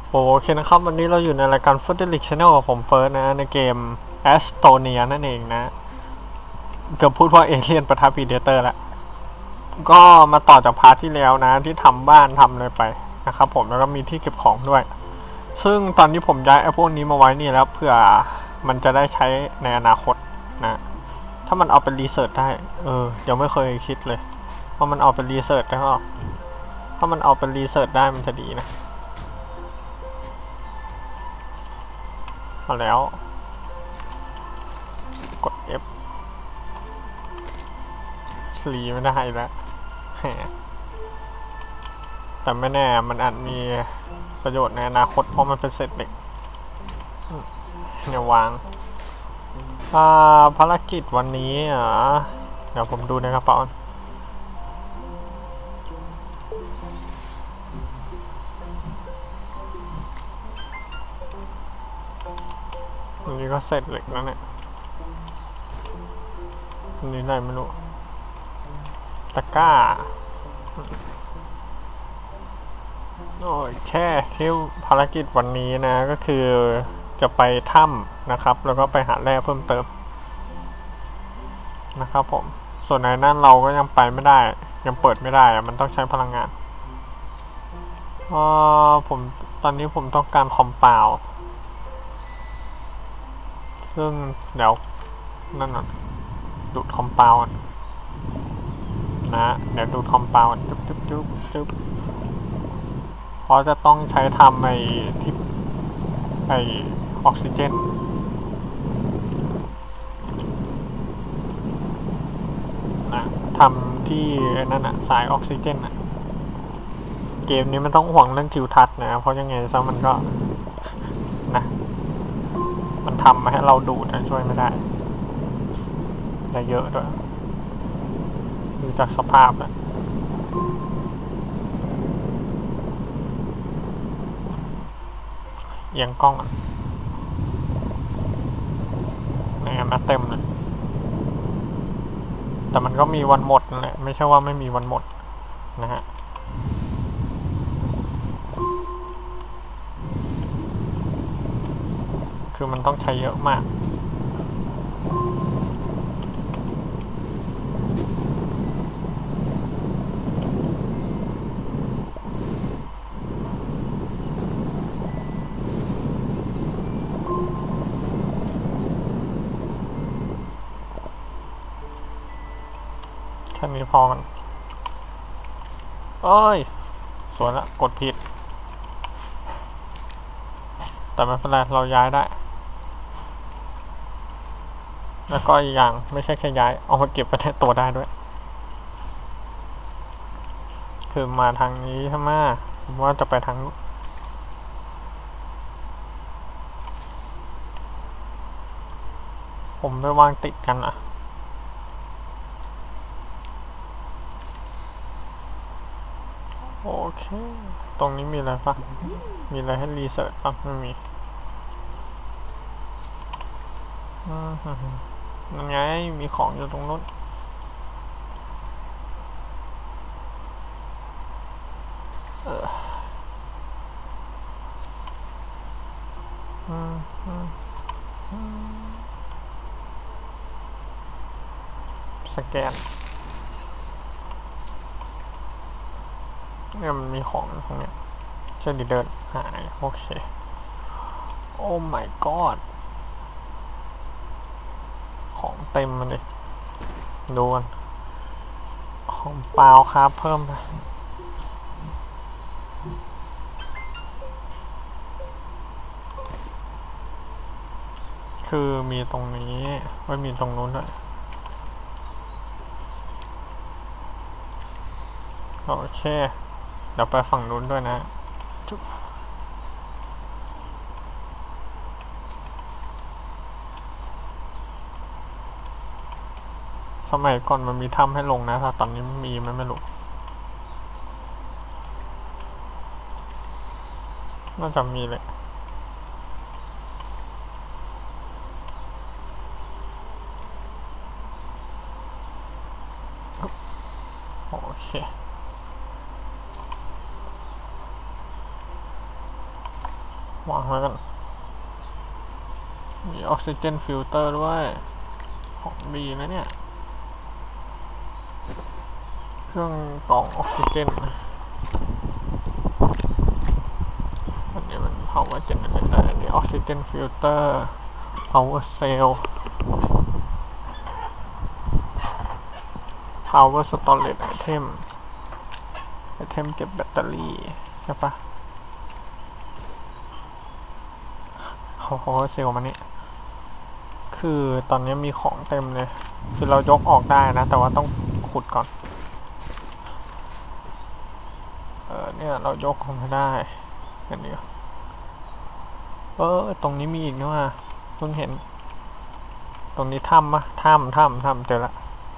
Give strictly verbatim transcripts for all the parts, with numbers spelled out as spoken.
โอเคนะครับวันนี้เราอยู่ในรายการ Foodelic Channel กับผมเฟิร์สนะในเกม Estonia นั่นเองนะเกือบพูดว่าเอเลียนปะทะพีเดเตอร์ละก็มาต่อจากพาร์ทที่แล้วนะที่ทำบ้านทำอะไรไปนะครับผมแล้วก็มีที่เก็บของด้วยซึ่งตอนนี้ผมย้ายไอ้พวกนี้มาไว้นี่แล้วเพื่อมันจะได้ใช้ในอนาคตนะถ้ามันเอาเป็นรีเสิร์ชได้เออยังไม่เคยคิดเลยว่ามันเอาเป็นรีเสิร์ชได้หรอถ้ามันเอาเป็นรีเสิร์ชได้มันจะดีนะเอาแล้วกด F รีไม่ได้แล้วแต่ไม่แน่มันอาจมีประโยชน์ในอนาคตเพราะมันเป็นเศษเหล็กเนี่ยวางภารกิจวันนี้อ่ะเดี๋ยวผมดูในกระเป๋าอันนี้ก็เศษเหล็กแล้วเนี่ยอันนี้อะไรไม่รู้ตะกร้าโอ้ยแค่ที่ภารกิจวันนี้นะก็คือจะไปถ้ำนะครับแล้วก็ไปหาแร่เพิ่มเติมนะครับผมส่วนในนั้นเราก็ยังไปไม่ได้ยังเปิดไม่ได้อะมันต้องใช้พลังงานอ๋อผมตอนนี้ผมต้องการคอมเปลซึ่งเดี๋ยวนั่นน่ะดูดคอมเปลนะเดี๋ยวดูดคอมเปลจุ๊บจุ๊บจุ๊บจุ๊บเพราะจะต้องใช้ทำไอ้ที่ไอออกซิเจนนะทำที่นั่นอะสายออกซิเจนอะเกมนี้มันต้องห่วงเรื่องทิวทัศน์นะเพราะยังไงซะมันก็นะมันทำมาให้เราดูดนะช่วยไม่ได้ได้เยอะด้วยดูจากสภาพนะเอียงกล้องอ่ะนี่มาเต็มเลยแต่มันก็มีวันหมดนั่นแหละไม่ใช่ว่าไม่มีวันหมดนะฮะคือมันต้องใช้เยอะมากแค่นี้พอกันเอ้ยสวยละกดผิดแต่ไม่เป็นไรเราย้ายได้แล้วก็อีกอย่างไม่ใช่แค่ย้ายเอามาเก็บไปในตัวได้ด้วยคือมาทางนี้ใช่ไหมผมว่าจะไปทางผมไปวางติดกันอ่ะโอเคตรงนี้มีอะไรปะมีอะไรให้รีเสิร์ชปะไม่มีนั่นไงมีของอยู่ตรงนู้นเออสแกนเนี่ยมันมีของตรงเนี้ยเช่นดิเดินหายโอเคโอ้ my god ของเต็มมันเลยดูกันของเปล่าครับเพิ่มไปคือมีตรงนี้ไม่มีตรงนู้นด้วยโอเคเดี๋ยวไปฝั่งนู้นด้วยนะสมัยก่อนมันมีถ้ำให้ลงนะถ้าตอนนี้มีมันไม่รู้น่าจะมีเลยโอเควางไว้กันมีออกซิเจนฟิลเตอร์ด้วยของดีนะเนี่ยเครื่องกรองออกซิเจนอันนี้มัน power generator อันนี้ออกซิเจนฟิลเตอร์ power cell power storage item item เก็บแบตเตอรี่ใช่ปะเขา power cell มานี่คือตอนนี้มีของเต็มเลยคือเรายกออกได้นะแต่ว่าต้องขุดก่อนเออเนี่ยเรายกออกมาได้อันนี้เออตรงนี้มีอีกนี่ว่าเพิ่งเห็นตรงนี้ถ้ำปะถ้ำถ้ำถ้ำเจอละ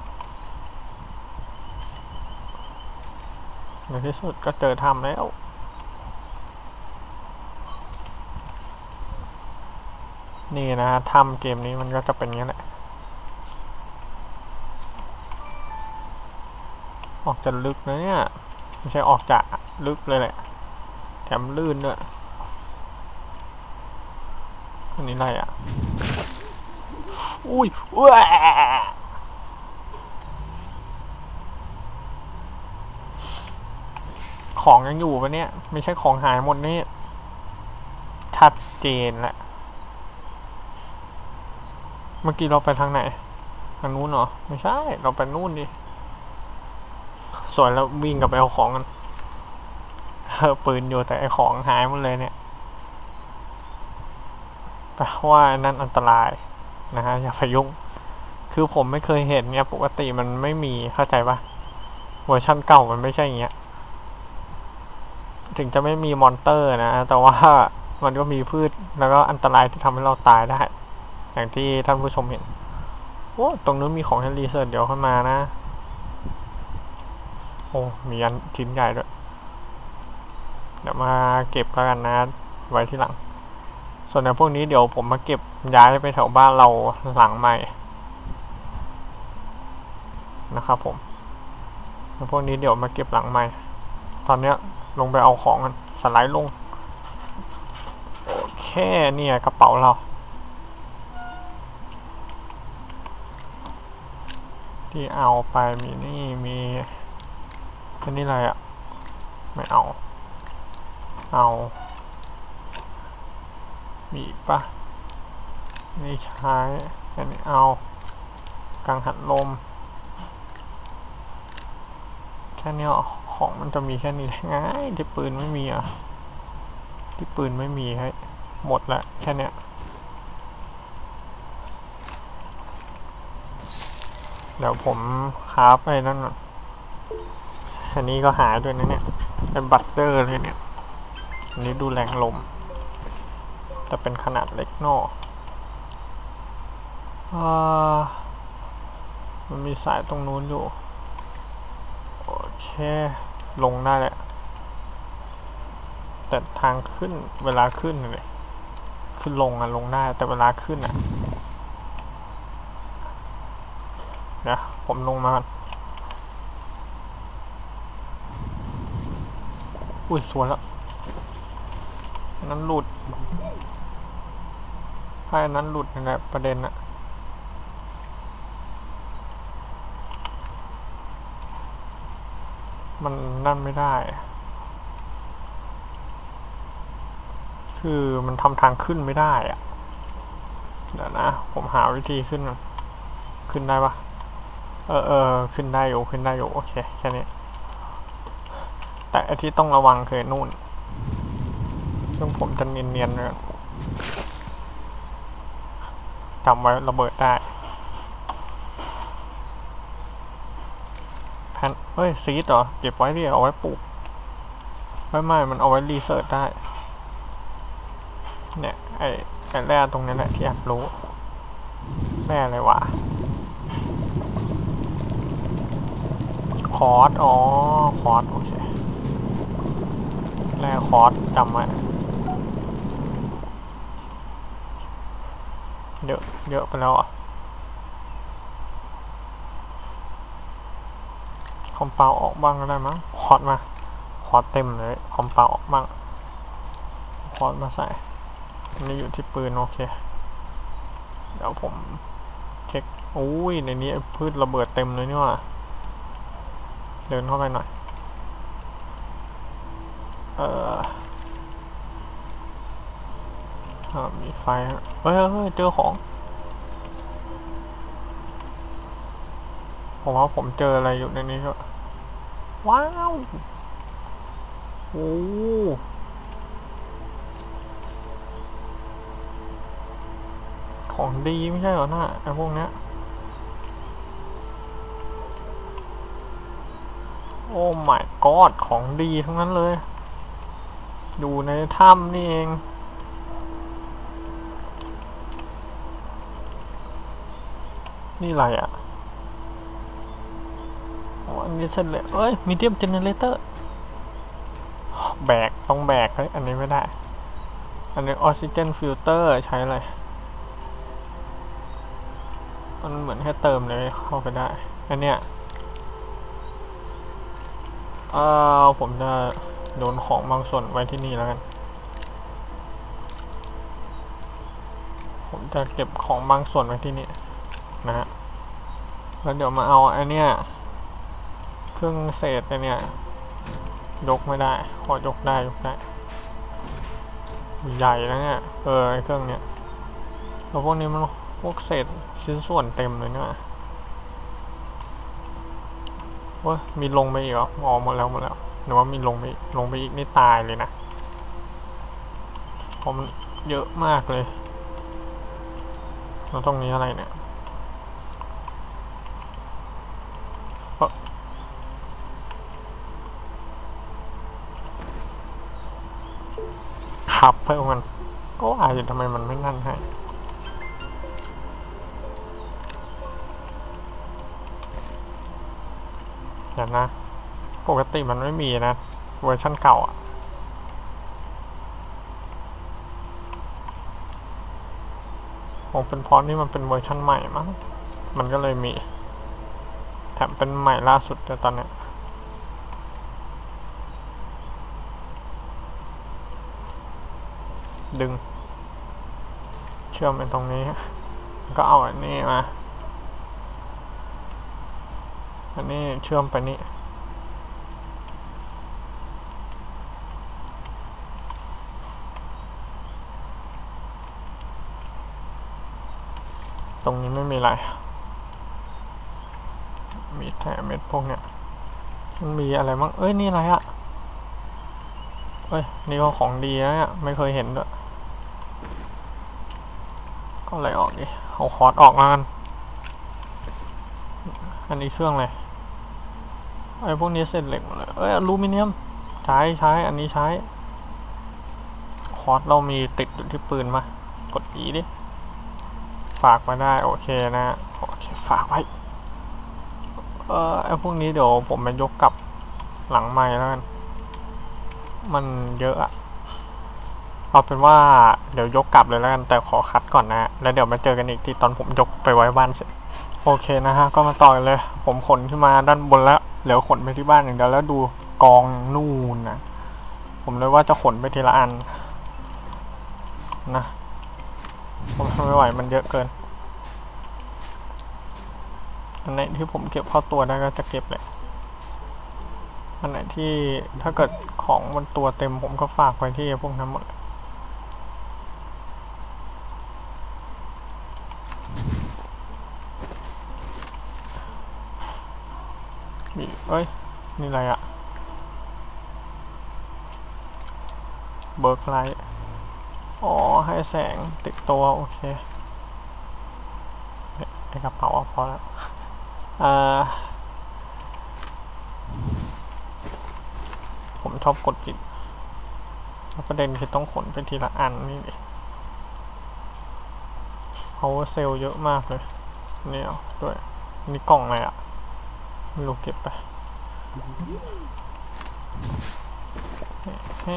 ในที่สุดก็เจอถ้ำแล้วนี่นะถ้ำเกมนี้มันก็จะเป็นงี้แหละออกจะลึกนะเนี่ยไม่ใช่ออกจะลึกเลยแหละแถมลื่นด้วยอันนี้อะไรอ่ะอุ้ยอุ้ยของยังอยู่ปะเนี่ยไม่ใช่ของหายหมดนี่ชัดเจนแหละเมื่อกี้เราไปทางไหนทางนู้นเหรอไม่ใช่เราไปนู่นดิส่วนเราวิ่งกับไปเอาของกันเออปืนอยู่แต่ไอของหายหมดเลยเนี่ยแปลว่านั่นอันตรายนะฮะอย่าไปยุ่งคือผมไม่เคยเห็นเนี่ยปกติมันไม่มีเข้าใจปะเวอร์ชันเก่ามันไม่ใช่อย่างเงี้ยถึงจะไม่มีมอนเตอร์นะแต่ว่ามันก็มีพืชแล้วก็อันตรายที่ทำให้เราตายได้อย่างที่ท่านผู้ชมเห็นโอ้ตรงนู้นมีของให้รีเสิร์ชเดี๋ยวเข้ามานะโอ้มีอันชิ้นใหญ่ด้วยเดี๋ยวมาเก็บแล้วกันนะไว้ที่หลังส่วนในพวกนี้เดี๋ยวผมมาเก็บย้ายไปแถวบ้านเราหลังใหม่นะครับผมในพวกนี้เดี๋ยวมาเก็บหลังใหม่ตอนนี้ลงไปเอาของกันสไลด์ลงโอเคเนี่ยกระเป๋าเราที่เอาไปมีนี่มีอันนี้อะไรอ่ะไม่เอาเอามีปะนี่ใช้อันนี้เอากังหันลมแค่นี้ของมันจะมีแค่นี้ง่ายที่ปืนไม่มีอ่ะที่ปืนไม่มีให้หมดละแค่เนี้ยเดี๋ยวผมคราฟไปนั่นอันนี้ก็หาด้วยนะเนี่ยเป็นบัตเตอร์เลยเนี่ยอันนี้ดูแรงลมแต่เป็นขนาดเล็กนอกอ่ามันมีสายตรงนู้นอยู่โอเคลงได้แหละแต่ทางขึ้นเวลาขึ้นเลยขึ้นลงอะลงได้แต่เวลาขึ้นอะเดี๋ยวผมลงมาอุ้ยสวยแล้วนั้นหลุดให้นั้นหลุดนี่แหละประเด็นอะมันนั่นไม่ได้คือมันทำทางขึ้นไม่ได้อะเดี๋ยวนะผมหาวิธีขึ้นขึ้นได้ปะเออเออขึ้นได้อยู่ขึ้นได้อยู่โอเคแค่นี้แต่ที่ต้องระวังคือนู่นซึ่งผมจะเนียนๆเลยจำไว้ระเบิดได้แพนเฮ้ยซีดเหรอเก็บไว้ดิเอาไว้ปลูกไม่ไม่มันเอาไว้รีเสิร์ชได้เนี่ยไอ้ไอ้แร่ตรงนี้แหละที่อยากรู้แร่อะไรวะคอร์สอ๋อคอร์สโอเคแร่คอร์สจำไว้เยอะเยอะไปแล้วอ่ะคอมเปาออกบ้างก็ได้มั้งคอร์สมาคอร์สเต็มเลยคอมเปาออกบ้างคอร์สมาใส่นี่อยู่ที่ปืนโอเคเดี๋ยวผมเช็คอุ้ยในนี้พืชระเบิดเต็มเลยนี่ว่ะเดินเข้าไปหน่อยเออมีไฟเฮ้ยเฮ้ยเจอของผมว่าผมเจออะไรอยู่ในนี้ก็ว้าวโอ้ของดีไม่ใช่เหรอหน้าไอ้พวกเนี้ยโอ้ my god ของดีทั้งนั้นเลยอยู่ในถ้ำนี่เองนี่อะไรอ่ะอันนี้เสร็จเลยเอ้ยมีเดียมเจเนเรเตอร์แบกต้องแบกเฮ้ยอันนี้ไม่ได้อันนี้ออกซิเจนฟิลเตอร์ใช้อะไรมันเหมือนแค่เติมเลยเข้าไปได้อันเนี้ยเออผมจะโยนของบางส่วนไว้ที่นี่แล้วกันผมจะเก็บของบางส่วนไว้ที่นี่นะฮะแล้วเดี๋ยวมาเอาอันเนี้ยเครื่องเศษอันเนี้ยยกไม่ได้ขอยกได้ยกได้ใหญ่แล้วเนี่ยเออไอเครื่องเนี้ยแล้วพวกนี้มันพวกเศษชิ้นส่วนเต็มเลยเนี่ยว่ามีลงไปอีกเหรออ๋อหมดแล้วหมดแล้วหรือว่ามีลงไปลงไปอีกนี่ตายเลยนะเพราะมันเยอะมากเลยแล้วตรงนี้อะไรเนี่ยขับเพิ่มมันก็อาจจะทำไมมันไม่นั่นให้เดี๋ยวนะปกติมันไม่มีนะเวอร์ชันเก่าอ่ะคงเป็นเพราะนี่มันเป็นเวอร์ชันใหม่มั้งมันก็เลยมีแถมเป็นใหม่ล่าสุดแต่ตอนนี้ดึงเชื่อมไปตรงนี้ก็เอาอันนี้มาอันนี้เชื่อมไปนี่ตรงนี้ไม่มีอะไรมีแต่เม็ดพวกเนี้ยมันมีอะไรบ้างเอ้ยนี่อะไรอะเอ้ยนี่ก็ของดีนะเนี่ยไม่เคยเห็นด้วยก็อะไรออกดิเอาคอร์สออกมากันอันนี้เครื่องเลยไอ้พวกนี้เศษเหล็กหมดเลยเอ้ยอลูมิเนียมใช้ใช้อันนี้ใช้คอร์สเรามีติดอยู่ที่ปืนมากดอีดิฝากมาได้โอเคนะโอเคฝากไว้เออไอ้พวกนี้เดี๋ยวผมไปยกกลับหลังไม้แล้วกันมันเยอะอะเอาเป็นว่าเดี๋ยวยกกลับเลยแล้วกันแต่ขอคัดก่อนนะแล้วเดี๋ยวมาเจอกันอีกทีตอนผมยกไปไว้บ้านเสร็จโอเคนะฮะก็มาต่อกันเลยผมขนขึ้นมาด้านบนแล้วเหลือขนไปที่บ้านอย่างเดียวแล้วดูกองนู่นนะผมเลยว่าจะขนไปทีละอันนะผมทำไม่ไหวมันเยอะเกินอันไหนที่ผมเก็บเข้าตัวได้ก็จะเก็บเลยอันไหนที่ถ้าเกิดของบนตัวเต็มผมก็ฝากไว้ที่พวกนั้นหมดนี่เอ้ยนี่อะไรอะเบิร์กไลท์อ๋อให้แสงติดตัวโอเคในกระเป๋าพอแล้วอ่าผมชอบกดผิดประเด็นคือต้องขนไปทีละอันนี่ดิ power cell เยอะมากเลยนี่เอาด้วยนี่กล่องอะไรอะไม่รู้เก็บไปให้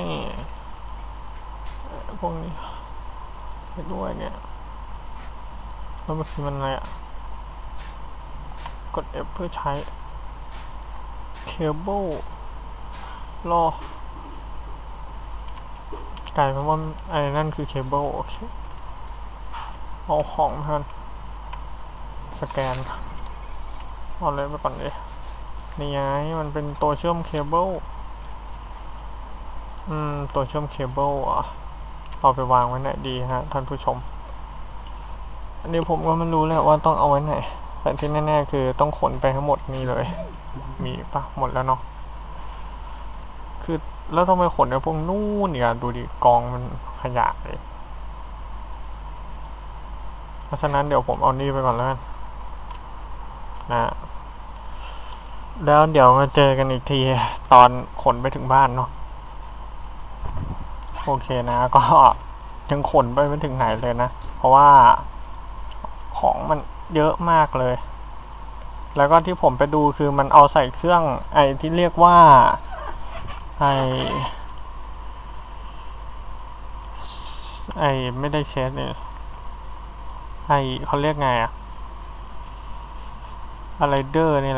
พวกนี้ไปด้วยเนี่ยแล้วเมื่อกี้มันอะไรอะกด F เพื่อใช้เคเบิลรอกลายเป็นว่าไอ้นั่นคือเคเบิลโอเคเอาของเพื่อนสแกนเอาเลยไปก่อนเลยนี่ไงมันเป็นตัวเชื่อมเคเบิลอืมตัวเชื่อมเคเบิลอ่ะเอาไปวางไว้ไหนดีฮะท่านผู้ชมอันนี้ผมก็ไม่รู้แล้วว่าต้องเอาไว้ไหนแต่ที่แน่ๆคือต้องขนไปทั้งหมดนี่เลยมีปะหมดแล้วเนาะคือแล้วต้องไปขนในพวกนู่นเนี่ยดูดิกองมันขยะเลยเพราะฉะนั้นเดี๋ยวผมเอานี่ไปก่อนแล้วกันนะแล้วเดี๋ยวมาเจอกันอีกทีตอนขนไปถึงบ้านเนาะโอเคนะก็ยังขนไปไม่ถึงไหนเลยนะเพราะว่าของมันเยอะมากเลยแล้วก็ที่ผมไปดูคือมันเอาใส่เครื่องไอที่เรียกว่าไอไอไม่ได้เช็ดเนี่ยไอเขาเรียกไงอะอะไรเดอร์นี่อะไร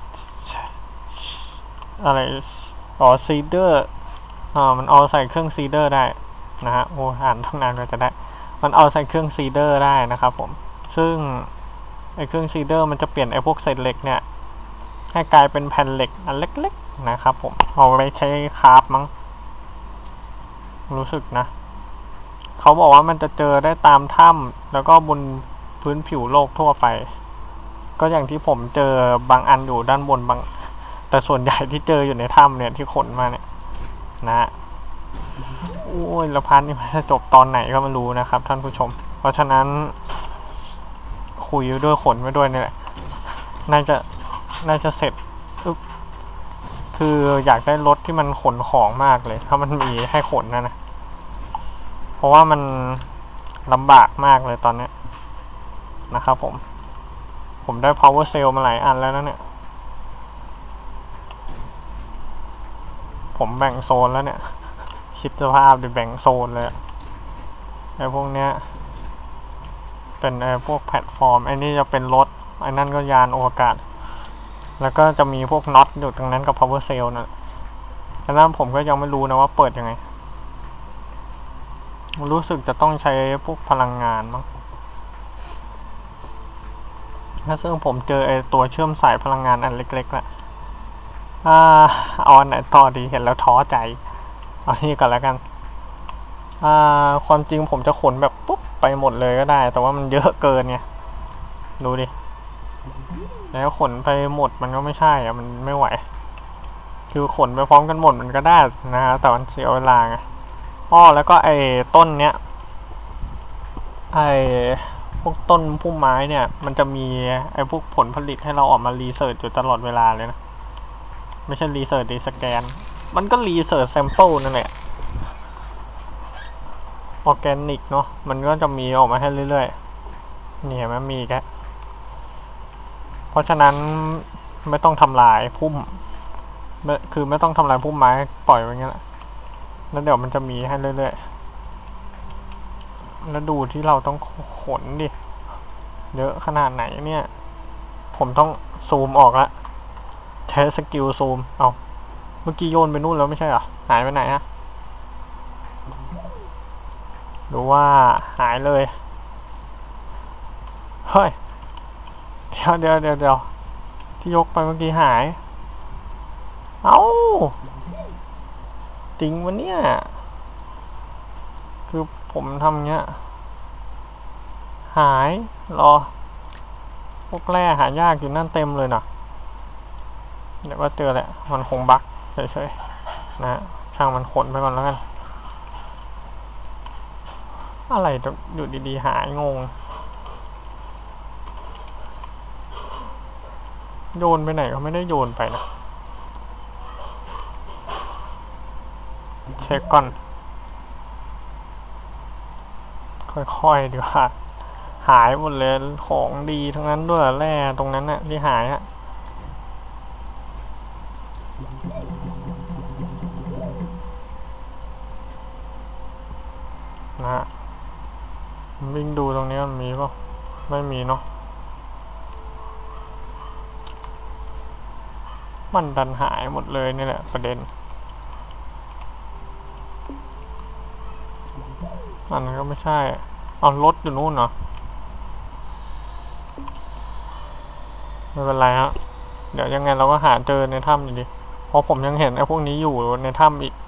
อะไรอ๋อซีเดอร์อ่ามันเอาใส่เครื่องซีเดอร์ได้นะฮะโอ้อ่านตั้งนานก็จะได้มันเอาใส่เครื่องซีเดอร์ได้นะครับผมซึ่งไอเครื่องซีเดอร์มันจะเปลี่ยนไอพวกเศษเหล็กเนี่ยให้กลายเป็นแผ่นเหล็กอันเล็กๆนะครับผมเอาไว้ใช้คราฟมั้งรู้สึกนะเขาบอกว่ามันจะเจอได้ตามถ้ำแล้วก็บนพื้นผิวโลกทั่วไปก็อย่างที่ผมเจอบางอันอยู่ด้านบนบางแต่ส่วนใหญ่ที่เจออยู่ในถ้ำเนี่ยที่ขนมาเนี่ยนะโอ้ยละพันนี่มันจะจบตอนไหนก็ไม่รู้นะครับท่านผู้ชมเพราะฉะนั้นคุยด้วยขนไว้ด้วยนี่แหละน่าจะน่าจะเสร็จคืออยากได้รถที่มันขนของมากเลยถ้ามันมีให้ขนนะนะเพราะว่ามันลำบากมากเลยตอนนี้นะครับผมผมได้ power cell มาหลายอันแล้วนะเนี่ยผมแบ่งโซนแล้วเนี่ยคิดสภาพดิแบ่งโซนเลยไอ้พวกเนี้ยเป็นไอ้พวกแพลตฟอร์มไอ้นี่จะเป็นรถไอ้นั่นก็ยานอวกาศแล้วก็จะมีพวกน็อตอยู่ตรงนั้นกับ power cell นะแต่นั้นผมก็ยังไม่รู้นะว่าเปิดยังไงรู้สึกจะต้องใช้พวกพลังงานมั้งถ้าซึ่งผมเจอไอ้ตัวเชื่อมสายพลังงานอันเล็กๆแหละอ่าเอาอันไหนต่อดีเห็นแล้วท้อใจเอานี่ก่อนแล้วกันอ่าความจริงผมจะขนแบบปุ๊บไปหมดเลยก็ได้แต่ว่ามันเยอะเกินไงดูดิแล้วขนไปหมดมันก็ไม่ใช่อะมันไม่ไหวคือขนไปพร้อมกันหมดมันก็ได้นะฮะแต่มันเสียเวลาไงอ้อแล้วก็ไอ้ต้นเนี้ยไอ้พวกต้นพุ่มไม้เนี่ยมันจะมีไอ้พวกผลผลิตให้เราออกมารีเสิร์ชอยู่ตลอดเวลาเลยนะไม่ใช่รีเสิร์ชดีสแกนมันก็รีเสิร์ชแซมเปิลนั่นแหละออร์แกนิกเนาะมันก็จะมีออกมาให้เรื่อยๆนี่เห็นไหมมีแกเพราะฉะนั้นไม่ต้องทำลายพุ่มคือไม่ต้องทำลายพุ่มไม้ปล่อยไว้อย่างนี้แหละแล้วเดี๋ยวมันจะมีให้เรื่อยๆแล้วดูที่เราต้องขนดิเยอะขนาดไหนเนี่ยผมต้องซูมออกละใช้สกิลซูมเอาเมื่อกี้โยนไปนู่นแล้วไม่ใช่เหรอหายไปไหนฮะดูว่าหายเลยเฮ้ยเดี๋ยวเดี๋ยวเดี๋ยวเดี๋ยวที่ยกไปเมื่อกี้หายเอ้าจริงวะเนี่ยคือผมทำเงี้ยหายรอพวกแร่หายากอยู่นั่นเต็มเลยนะเดี๋ยวก็เจอแหละมันคงบั๊กเฉยๆนะช่างมันขนไปก่อนแล้วกันอะไรอยู่ดีๆหายงงโยนไปไหนก็ไม่ได้โยนไปนะเช็คก่อนค่อยๆดีกว่าหายหมดเลยของดีทั้งนั้นด้วยแร่ตรงนั้นน่ะที่หายอะนะฮะวิ่งดูตรงนี้มันมีป่ะไม่มีเนาะมันดันหายหมดเลยนี่แหละประเด็นอันนั้นก็ไม่ใช่เอารถอยู่นู่นเนาะไม่เป็นไรฮะเดี๋ยวยังไงเราก็หาเจอในถ้ำอยู่ดีเพราะผมยังเห็นไอ้พวกนี้อยู่ในถ้ำอีก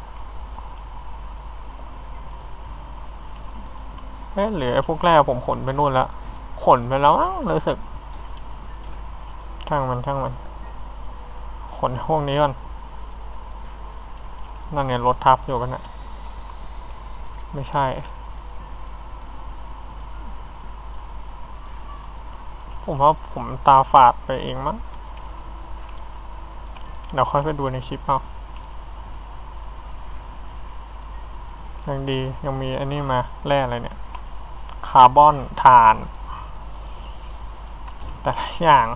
เอ๊ะหรือไอ้พวกแรกผมขนไปนู่นแล้วขนไปแล้วรู้สึกช่างมันช่างมันขนพวกนี้ก่อนนั่นเนี่ยรถทับอยู่กันนะไม่ใช่ผมว่าผมตาฝาดไปเองมั้งเดี๋ยวค่อยไปดูในคลิปเอายังดียังมีอันนี้มาแร่อะไรเนี่ยคาร์บอนถ่านแต่ละอย่าง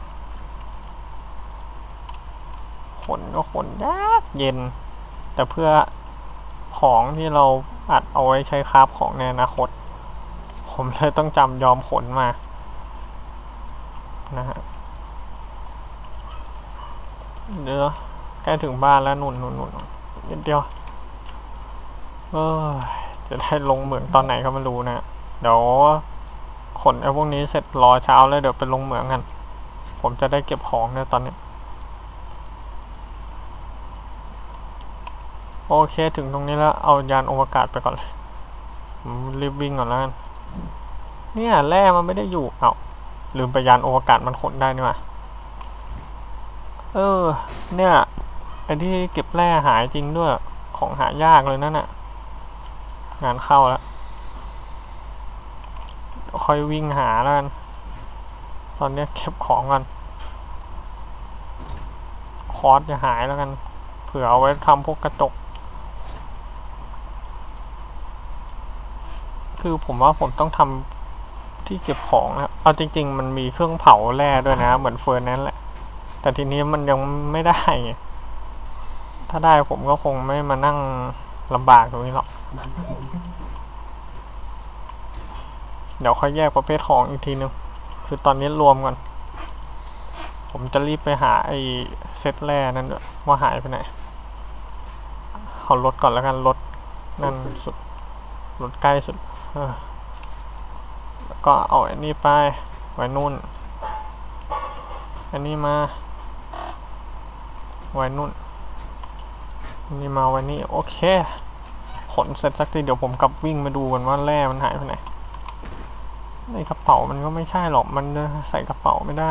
ขนก็ขนยากเย็นแต่เพื่อของที่เราอัดเอาไว้ใช้คราฟของในอนาคตผมเลยต้องจำยอมขนมานะฮะเดี๋ยวใกล้ถึงบ้านแล้วนุ่นนุ่นนุ่นนิดเดียวเออจะได้ลงเหมืองตอนไหนก็ไม่รู้นะเดี๋ยวขนไอ้พวกนี้เสร็จรอเช้าแล้วเดี๋ยวไปลงเหมืองกันผมจะได้เก็บของเนี่ยตอนนี้โอเคถึงตรงนี้แล้วเอายานอวกาศไปก่อนเลยผมรีบวิ่งก่อนแล้วกันเนี่ยแร่มันไม่ได้อยู่เอาลืมไปยานอวกาศมันขนได้นี่หว่าเออเนี่ยไอ้ที่เก็บแร่หายจริงด้วยของหายากเลยนั่นน่ะงานเข้าแล้วค่อยวิ่งหาแล้วกันตอนนี้เก็บของก่อนคอร์สจะหายแล้วกันเผื่อเอาไว้ทำพวกกระจกคือผมว่าผมต้องทำที่เก็บของนะเอาจริงๆมันมีเครื่องเผาแร่ด้วยนะเหมือนเฟิร์นนั่นแหละแต่ทีนี้มันยังไม่ได้ถ้าได้ผมก็คงไม่มานั่งลำบากตรงนี้หรอกเดี๋ยวค่อยแยกประเภทของอีกทีนึงคือตอนนี้รวมก่อนผมจะรีบไปหาไอ้เซตแร่นั่นด้วยว่าหายไปไหนเอารถก่อนแล้วกันรถนั่นสุดรถใกล้สุดแล้วก็เอาอันนี้ไปไว้นู่นอันนี้มาไว้นู่นอันนี้มาไว้นี่โอเคขนเสร็จสักทีเดี๋ยวผมกลับวิ่งมาดูกันว่าแร่มันหายไปไหนในกระเป๋ามันก็ไม่ใช่หรอกมันใส่กระเป๋าไม่ได้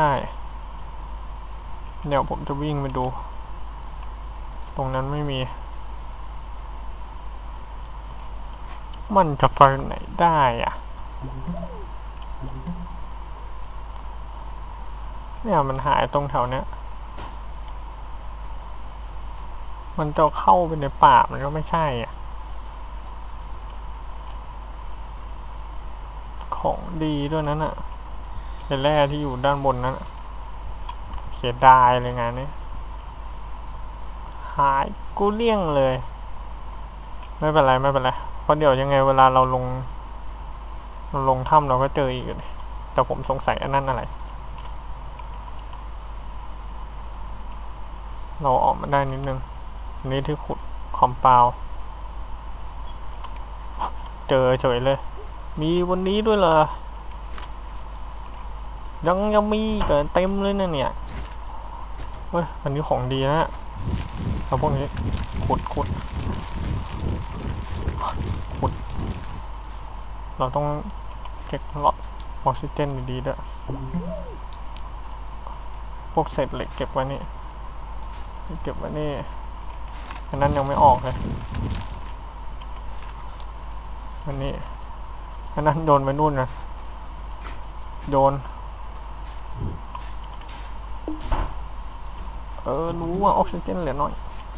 เดี๋ยวผมจะวิ่งไปดูตรงนั้นไม่มีมันจะไปไหนได้อะเนี่ยมันหายตรงแถวเนี้ยมันจะเข้าไปในป่ามันก็ไม่ใช่อ่ะของดีด้วยนั้นอ่ะเป็นแร่ที่อยู่ด้านบนนั้นเสียดายเลยงานนี้หายกูเลี่ยงเลยไม่เป็นไรไม่เป็นไรเพราะเดี๋ยวยังไงเวลาเราลงเราลงถ้ำเราก็เจออีกเลยแต่ผมสงสัยอันนั้นอะไรเราออกมาได้นิดนึงนี่ที่ขุดคอมเปาเจอเฉยเลยมีวันนี้ด้วยเหรอยังยังมีเกิดเต็มเลยนะเนี่ยเฮ้ยวันนี้ของดีนะเอาพวกนี้ขุดขุดขุดเราต้องเก็บหลอดออกซิเจนดีๆด้วยพวกเศษเหล็กเก็บไว้นี่เก็บไว้นี่อันนั้นยังไม่ออกเลยอันนี้อันนั้นโยนไปนู่นนะโยนเออรู้ว่าออกซิเจนเหลือน้อย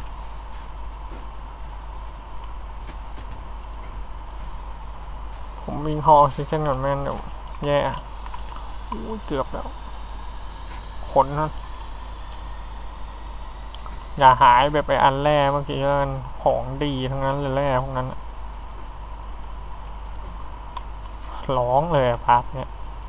ผมวิ่งหอออกซิเจนก่อนแม่นเดี๋ยวแย่อู้เกือบแล้วขนนั่นอย่าหายแบบไปอันแรกเมื่อกี้มันของดีทั้งนั้นเลยแร่พวกนั้นร้องเลยพาร์ทเนี่ย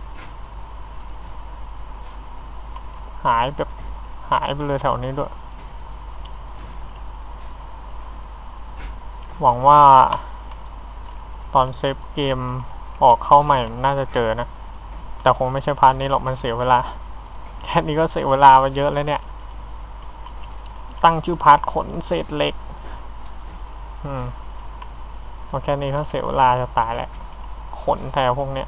หายแบบหายไปเลยแถวนี้ด้วยหวังว่าตอนเซฟเกมออกเข้าใหม่น่าจะเจอนะแต่คงไม่ใช่พาร์ทนี้หรอกมันเสียเวลาแค่นี้ก็เสียเวลาไปเยอะแล้วเนี่ยตั้งชื่อพาร์ทขนเศษเหล็กอืมโอเคนี้เขาเสียเวลาจะตายแหละขนแถวพวกเนี้ย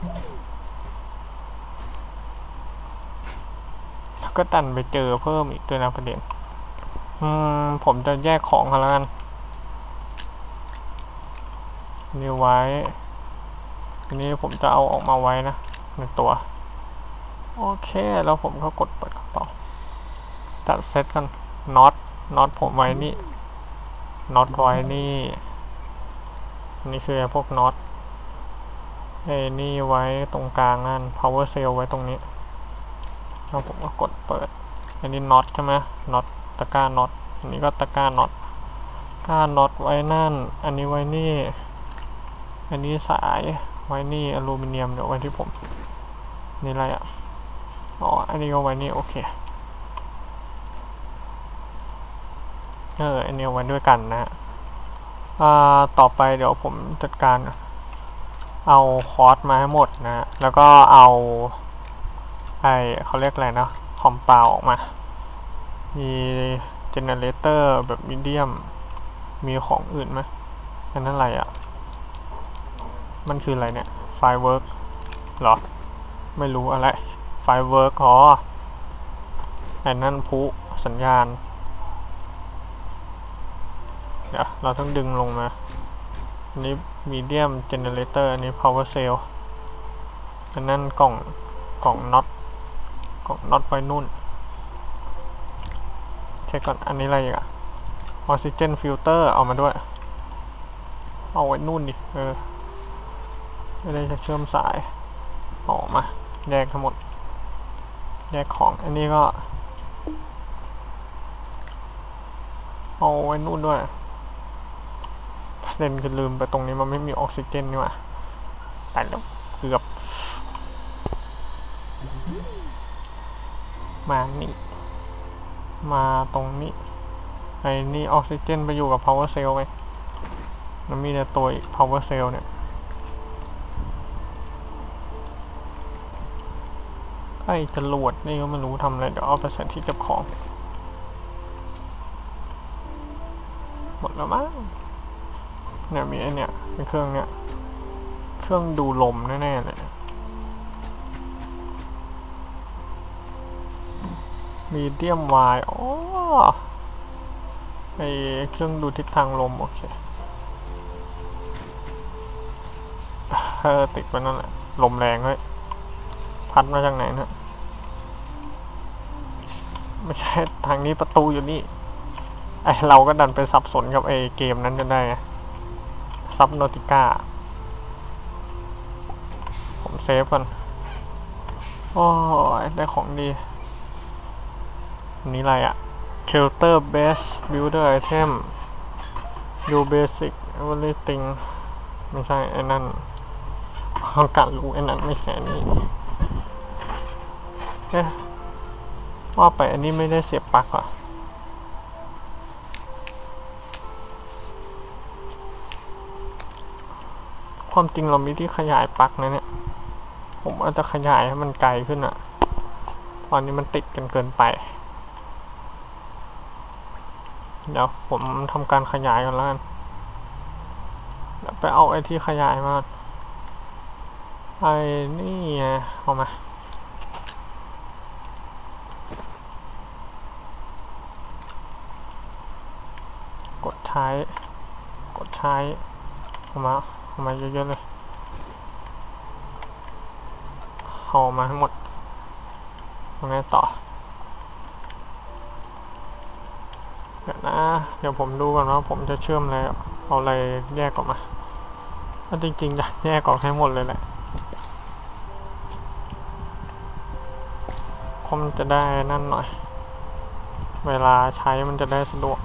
แล้วก็ดันไปเจอเพิ่มอีกด้วยนะประเด็นอืมผมจะแยกของกันแล้วกันนี่ไว้ทีนี้ผมจะเอาออกมาไว้นะในตัวโอเคแล้วผมก็กดเปิดต่อตัดเซตกันน็อตน็อตผมไว้นี่น็อตไว้นี่นี่คือพวกน็อตไอ้นี่ไว้ตรงกลางนั่น power cell ไว้ตรงนี้แล้วผมก็กดเปิดอันนี้น็อตใช่ไหมน็อตตะกร้าน็อตอันนี้ก็ตะกร้าน็อตตะกร้าน็อตไว้นั่นอันนี้ไว้นี่อันนี้สายไว้นี่อลูมิเนียมเดี๋ยวไว้ที่ผมนี่อะไรอ่ะอ๋ออันนี้ก็ไว้นี่โอเคเอออันนี้ไว้ด้วยกันนะอ่าต่อไปเดี๋ยวผมจัดการเอาคอร์สมาให้หมดนะแล้วก็เอาไอเขาเรียกอะไรนะคอมเปาออกมามีเจเนเรเตอร์แบบมีเดียมมีของอื่นไหมอันนั้นอะไรอ่ะมันคืออะไรเนี่ยไฟเวิร์กหรอไม่รู้อะไรไฟเวิร์กอ๋อไอ้นั่นพุสัญญาณเดี๋ยวเราต้องดึงลงมาอันนี้มีเดียมเจเนเรเตอร์อันนี้ power cell อันนั้นกล่องกล่องน็อตกล่องน็อตไว้นุ่นเช็คก่อนอันนี้อะไรอีกอะออกซิเจนฟิลเตอร์เอามาด้วยเอาไว้นุ่นดิเออไม่ได้จะเชื่อมสายออกมาแยกทั้งหมดแยกของอันนี้ก็เอาไว้นู่นด้วยประเด็นคือลืมไปตรงนี้มันไม่มีออกซิเจนนี่หว่าแต่แล้วเกือบมานี่มาตรงนี้ไอ้นี่ออกซิเจนไปอยู่กับ power cell ไปมันมีแต่ตัวอีก power cell เนี่ยไอ้จรวดนี่ก็ไม่รู้ทำอะไรเดี๋ยวเอาไปใส่ที่เก็บของหมดแล้วมั้งเนี่ยมีไอเนี่ยเป็นเครื่องเนี่ยเครื่องดูลมแน่ๆเลยมีเดียมวายอ๋อไอเครื่องดูทิศทางลมโอเคเออติดไปนั่นแหละลมแรงเลยพัดมาจากไหนนะไม่ใช่ทางนี้ประตูอยู่นี่ไอเราก็ดันไปสับสนกับไอเกมนั้นจนได้ซับโนติก้าผมเซฟก่อนโอ้ยได้ของดีนี่อะไรอะ Shelter Base Builder Item Do Basic Everything ไม่ใช่ไอ้นั่นต้องการรู้ไอ้นั่นไม่ใช่นี่เอ๊ะว่าไปอันนี้ไม่ได้เสียบปลั๊กอ่ะความจริงเรามีที่ขยายปลั๊กนะเนี่ยผมอาจจะขยายให้มันไกลขึ้นอ่ะตอนนี้มันติดกันเกินไปเดี๋ยวผมทำการขยายกันแล้วกันเดี๋ยวไปเอาไอ้ที่ขยายมาไอ้นี่ไงเอามากดใช้กดใช้เอามาเอามาเยอะๆเลยเอามาทั้งหมดยังไงต่อเดี๋ยวนะเดี๋ยวผมดูก่อนว่าผมจะเชื่อมอะไรเอาอะไรแยกออกมาถ้าจริงๆอยากแยกออกให้หมดเลยแหละเพราะมันจะได้นั่นหน่อยเวลาใช้มันจะได้สะดวก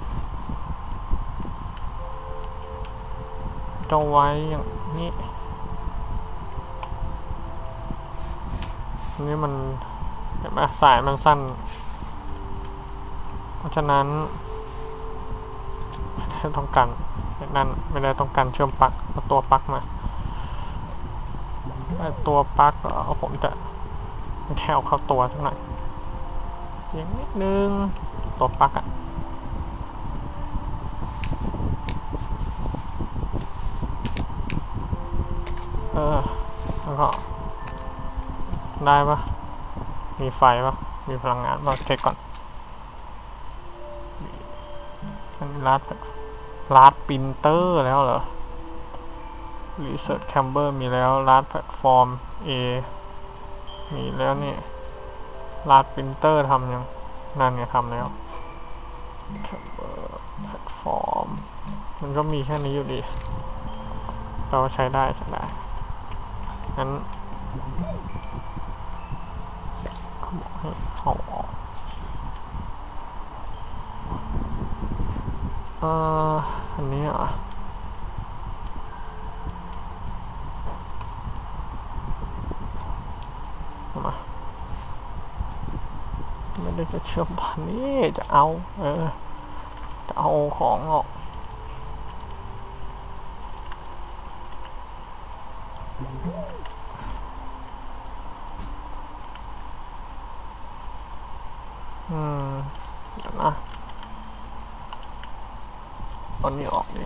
จะไว้อย่างนี้นี่มันเห็นไหมสายมันสั้นเพราะฉะนั้นต้องกันนั่นไม่ได้ต้องการเชื่อมปลั๊กเอาตัวปลั๊กมาตัวปลั๊กผมจะแค่เอาเข้าตัวสักหน่อยอย่างนิดนึงตัวปลั๊กอะเออแล้วก็ได้ปะมีไฟปะมีพลังงานปะเช็คก่อนอันนี้รัดรัดปรินเตอร์แล้วเหรอ Research Chamber มีแล้วรัดแพลตฟอร์ม A มีแล้วนี่รัดปรินเตอร์ทำยังนั่นไงทำแล้ว Chamber แพลตฟอร์มมันก็มีแค่นี้อยู่ดีเราใช้ได้ใช้ได้งั้นเขาบอกให้เอาออกเอ่ออันนี้อ่ะมาไม่ได้จะเชื่อมผ่านนี้จะเอาเออจะเอาของออกอืมเดี๋ยวนะตอนนี้ออกดิ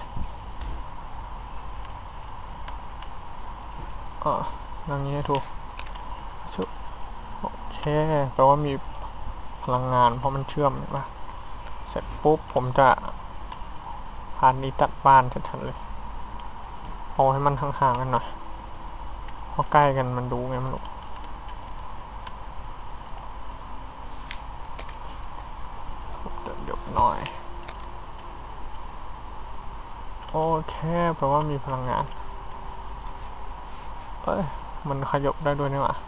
อ่าอย่างนี้ถูกชุบโอเคแปลว่ามีพลังงานเพราะมันเชื่อมเห็นปะเสร็จปุ๊บผมจะพานนี้จัดบ้านชัดๆเลยเอาให้มันห่างๆกันหน่อยเพราะใกล้กันมันดูไงมันดูเดี๋ยวหน่อยโอเคแปลว่ามีพลังงานเอ้ยมันขยับได้ด้วยนี่หว่า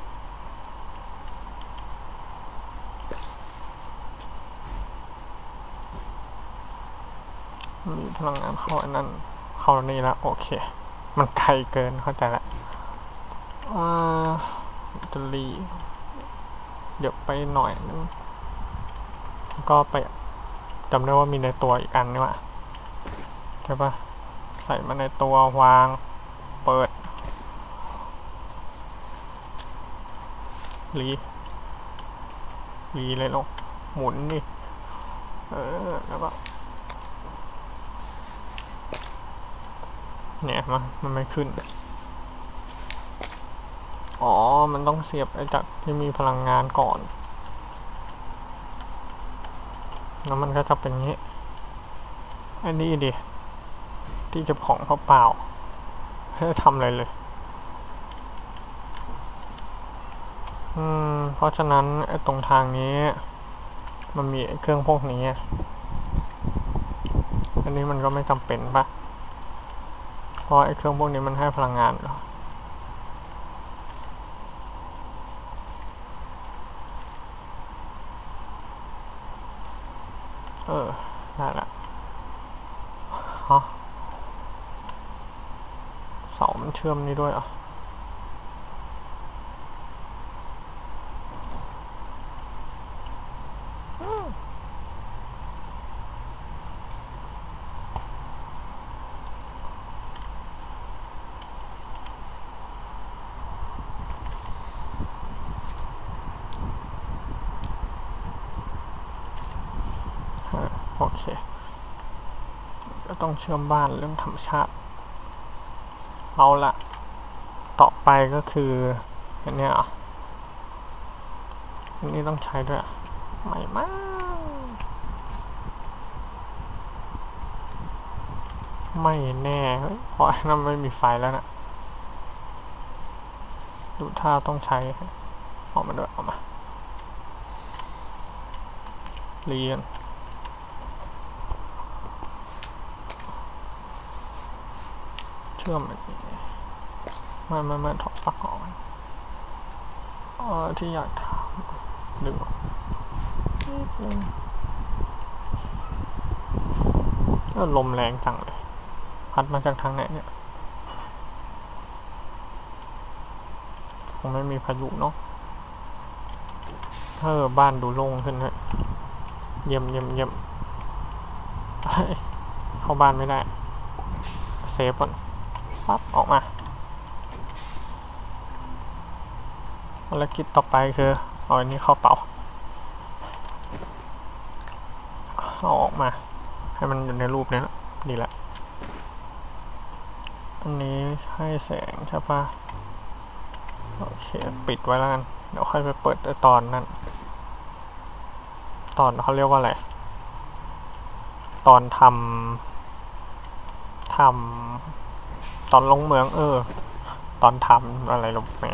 มีพลังงานเข้าอันนั้นเข้านี่แล้วโอเคมันไกลเกินเข้าใจละอ่าจะรีเดี๋ยวไปหน่อยนึงก็ไปจำได้ว่ามีในตัวอีกอันนี่หว่าใช่ปะใส่มาในตัววางเปิดรีรีเลยลงหมุนนี่เออแล้วก็เนี่ยมามันไม่ขึ้นอ๋อมันต้องเสียบไอ้จากที่มีพลังงานก่อนแล้วมันก็จะเป็นงี้อันนี้ดิที่เก็บของเปล่าๆไม่ได้ทำอะไรเลยอืมเพราะฉะนั้นไอ้ตรงทางนี้มันมีเครื่องพวกนี้อันนี้มันก็ไม่จำเป็นปะเพราะไอ้เครื่องพวกนี้มันให้พลังงานเหรอเออได้ละฮะเสามันเชื่อมนี่ด้วยอ่ะโอเคก็ต้องเชื่อมบ้านเรื่องธรรมชาติเอาละต่อไปก็คืออันเนี้ยอ่ะอันนี้ต้องใช้ด้วยใหม่มากไม่แน่เฮ้ยเพราะนั้นไม่มีไฟแล้วนะดูท่าต้องใช้ออกมาด้วยออกมาเรียนเชื่อมไม่ไม่ไม่ถอดปลั๊กออกเออที่อยากทำดึงนิดนึงก็ลมแรงจังเลยพัดมาจากทางไหนเนี่ยคงไม่มีพายุเนาะเออบ้านดูโล่งขึ้นเลยเยี่ยมเยี่ยมเยี่ยมเข้าบ้านไม่ได้ซฟก่อนปั๊บออกมาภารกิจต่อไปคือเอาอันนี้เข้าเตาเอาออกมาให้มันอยู่ในรูปนี้แล้วดีแล้วอันนี้ให้แสงใช่ปะโอเคปิดไว้แล้วกันเดี๋ยวค่อยไปเปิดตอนนั้นตอนเขาเรียกว่าอะไรตอนทำทำตอนลงเมืองเออตอนทำอะไรลงแหม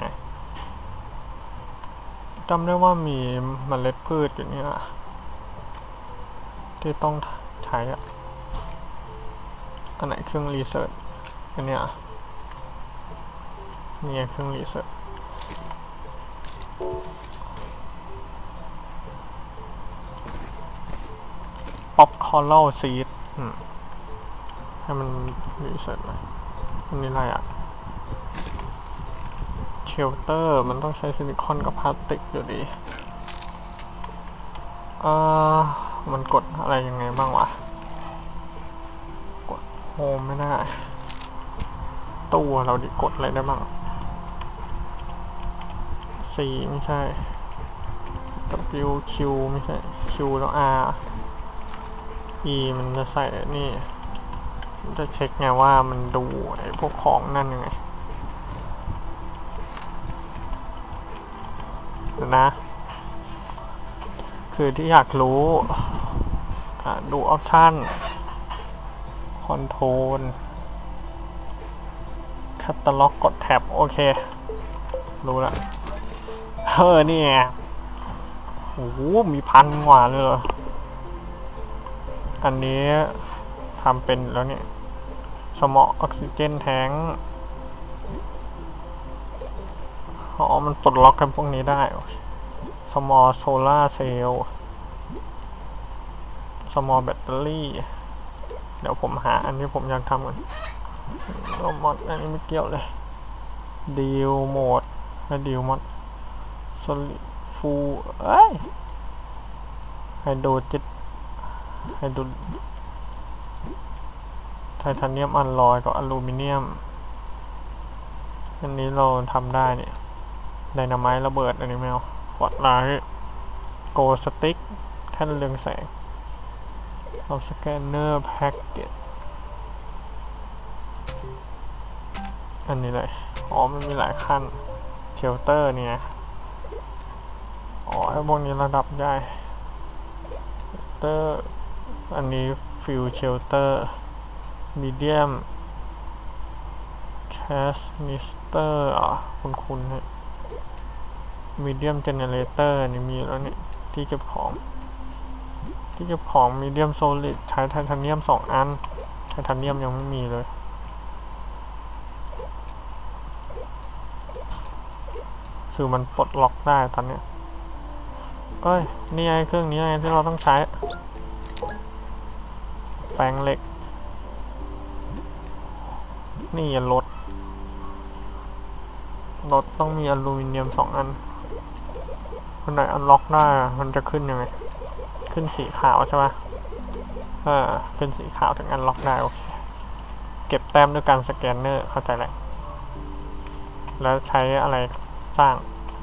จำได้ว่ามีเมล็ดพืชอยู่นี่นะที่ต้องใช้อะอันไหนเครื่องรีเสิร์ชอันเนี้ยนี่เครื่องรีเสิร์ชป๊อปคอร์ลซีดให้มันรีเสิร์ชหน่อยอันนี้อะไรอะเชลเตอร์มันต้องใช้ซิลิคอนกับพลาสติกอยู่ดีอ่ามันกดอะไรยังไงบ้างวะกดโฮมไม่ได้ตู้เราดิกดอะไรได้บ้าง C ไม่ใช่ W Q ไม่ใช่ Q แล้ว R E มันจะใส่นี่มันจะเช็คไงว่ามันดูไอ้พวกของนั่นยังไงเดี๋ยวนะคือที่อยากรู้ดูออปชั่นคอนโทรลแคตตาล็อกกดแท็บโอเครู้แล้วเออนี่ไงโอ้โหมีพันกว่าเลยเหรออันนี้ทำเป็นแล้วเนี่ยสมอออกซิเจนแทงอ๋อมันปลดล็อกกันพวกนี้ได้สมอโซล่าเซลล์สมอแบตเตอรี่เดี๋ยวผมหาอันที่ผมอยากทำกันโรมอดอันนี้ไม่เกี่ยวเลยดีลโหมดและดีลมอดโซลิฟูเอ้ยไฮโดรเจ็ตไฮโดรไทเทเนียมอลลอยกับอลูมิเนียมอันนี้เราทำได้เนี่ยไดนาไมต์ระเบิดอันนี้ไม่เอาฟอร์ดไลท์โกสติ๊กแท่นเรืองแสงเอาสแกนเนอร์แพ็กเกจอันนี้เลยอ๋อมันมีหลายขั้นเชลเตอร์เนี่ยอ๋อไอ้พวกนี้ระดับได้เตอร์อันนี้ฟิวเชลเตอร์มีเดียมแคสนิสเตอร์อ่ะคุณคุณเนี่ยมีเดียมเจเนเรเตอร์นี่มีแล้วเนี่ยที่เก็บของที่เก็บของมีเดียมโซลิดใช้ไทเทเนียมสองอันไทเทเนียมยังไม่มีเลยคือมันปลดล็อกได้ตอนเนี้ยเอ้ยนี่ไงเครื่องนี้ไงที่เราต้องใช้แปลงเหล็กนี่รถรถต้องมีอลูมิเนียมสองอันคนไหนอันล็อกได้มันจะขึ้นยังไงขึ้นสีขาวใช่ไหมเออขึ้นสีขาวถึงอันล็อกได้โอเคเก็บแต้มด้วยการสแกนเนอร์เข้าใจแล้วแล้วใช้อะไรสร้าง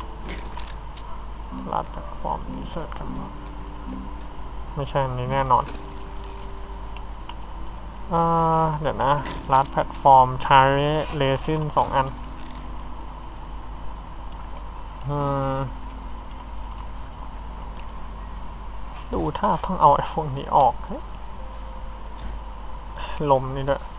รัดฟอร์มรีเสิร์ชกันไม่ใช่อันนี้แน่นอนเออเดี๋ยวนะรัดแพลตฟอร์มใช้เรซินสองอันอืมดูถ้าต้องเอาไอ้พวกนี้ออกลมนี่ด้วย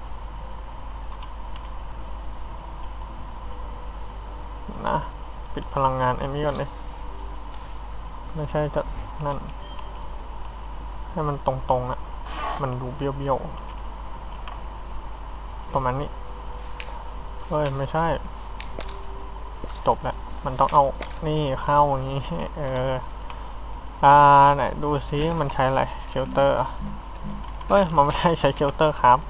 นะปิดพลังงานไอ้นี้ก่อนเลยไม่ใช่จะนั่นให้มันตรงๆอ่ะมันดูเบี้ยวๆประมาณนี้เฮ้ยไม่ใช่จบแล้วมันต้องเอานี่เข้าอย่างนี้เอออ่าไหนดูซิมันใช้อะไรเชลเตอร์เฮ้ยมันไม่ใช่ใช้เชลเตอร์ครับ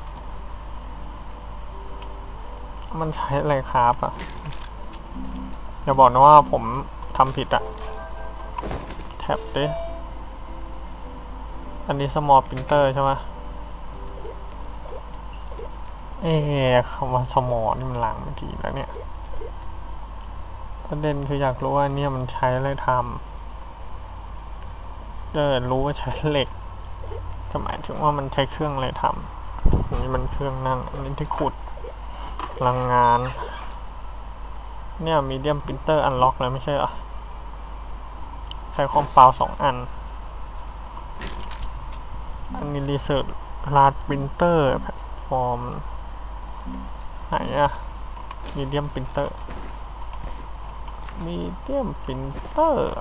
มันใช้อะไรครับอ่ะอย่าบอกนะว่าผมทำผิดอ่ะแท็บดิอันนี้ small printer ใช่ไหมเอ๊ะคำว่าสมอนี่มันหลังไม่ทีแล้วเนี่ยประเด็นคืออยากรู้ว่าเนี่ยมันใช้อะไรทำเออรู้ว่าใช้เหล็กจะหมายถึงว่ามันใช้เครื่องอะไรทำอันนี้มันเครื่องนั่งอันนี้ที่ขุดพลังงานเนี่ยมีเดียมปรินเตอร์อันล็อกแล้วไม่ใช่เหรอใช้คอมเปาสองอันอันนี้รีเสิร์ชลาดปรินเตอร์แพลตฟอร์มไหนอะมีเดียมปรินเตอร์มีเดียมปรินเตอร์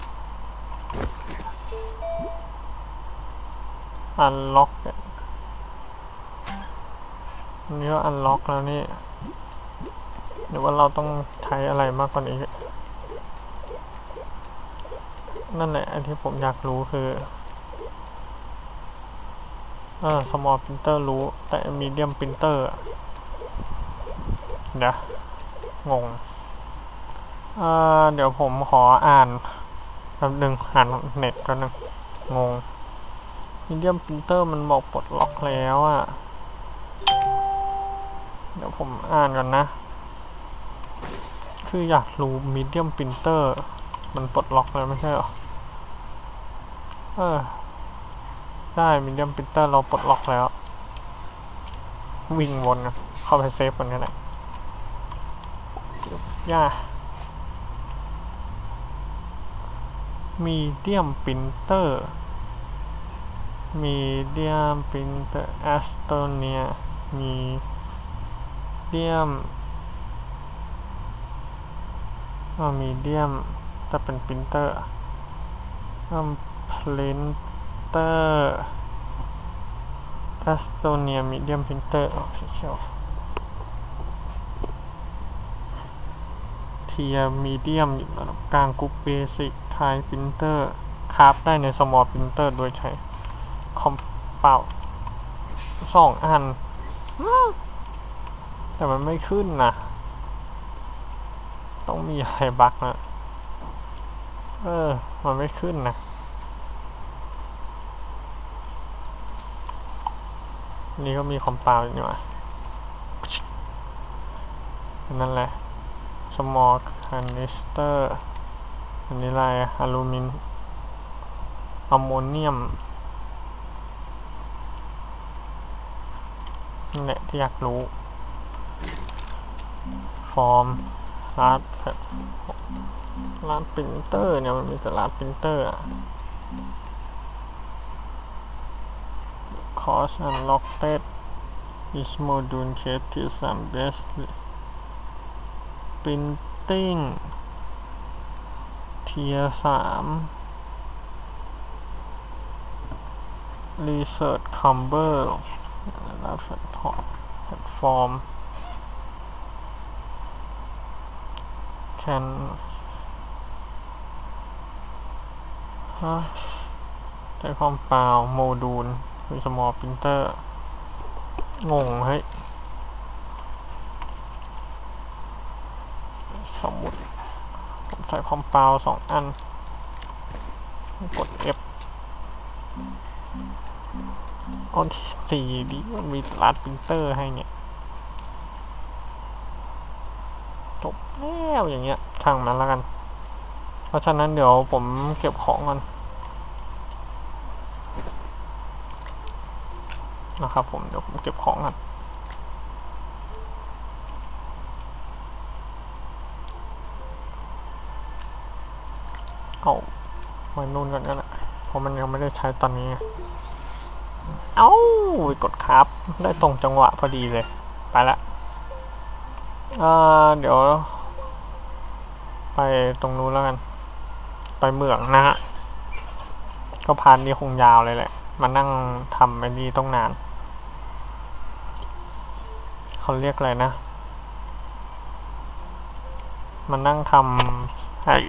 อันล็อกเนี่ยนี่ก็อันล็อกแล้วนี่หรือว่าเราต้องใช้อะไรมากกว่านี้นั่นแหละอันที่ผมอยากรู้คือเออ small printer รู้แต่ medium printer เดี๋ยวงงเออเดี๋ยวผมขออ่านแป๊บนึงอ่านเน็ตแป๊บนึงงง medium printer มันบอกปลดล็อกแล้วอ่ะเดี๋ยวผมอ่านก่อนนะคืออยากรู้ medium printer มันปลดล็อกแล้วไม่ใช่หรอเออได้ medium printer เราปลดล็อกแล้ววิ่งวนนะเข้าไปเซฟกันก็ได้ย่า medium printer medium printer Estonia medium อ่า medium จะเป็น printer อ่า printer Estonia medium printer official เทียร์ medium อยู่ระดับกลางกรุ๊ป basic ไทย printer คราฟได้ใน small printer โดยใช้คอมเปาสองอันแต่มันไม่ขึ้นนะต้องมีอะไรบั๊กนะเออมันไม่ขึ้นนะนี่ก็มีคอมเปาอยู่ว่ะนั่นแหละ small canister อันนี้อะไรอลูมิเนียมแอมโมเนียมนี่แหละที่อยากรู้ฟอร์มร้านร้านปรินเตอร์เนี่ยมันมีแต่ร้านปรินเตอร์อะ cost unlocked is module creative some best printing เทียร์สาม research camber แล้วแพลตฟอร์มแพลตฟอร์ม can ฮะใช้ความเปล่าโมดูลคือ small printer งงเฮ้ยสมมุติผมใส่คอมเปาสองอันกด F อันที่สี่ดิมันมีร้านปรินเตอร์ให้เนี่ยจบแล้วอย่างเงี้ยช่างมันแล้วกันเพราะฉะนั้นเดี๋ยวผมเก็บของก่อนนะครับผมเดี๋ยวผมเก็บของก่อนเอาไว้นู่นก่อนก็ได้เพราะมันยังไม่ได้ใช้ตอนนี้เอ้ากดครับได้ตรงจังหวะพอดีเลยไปละเอ่อเดี๋ยวไปตรงนู้นแล้วกันไปเหมืองนะฮะก็พานนี้คงยาวเลยแหละมานั่งทำไอ้นี่ต้องนานเขาเรียกอะไรนะมานั่งทำไอ้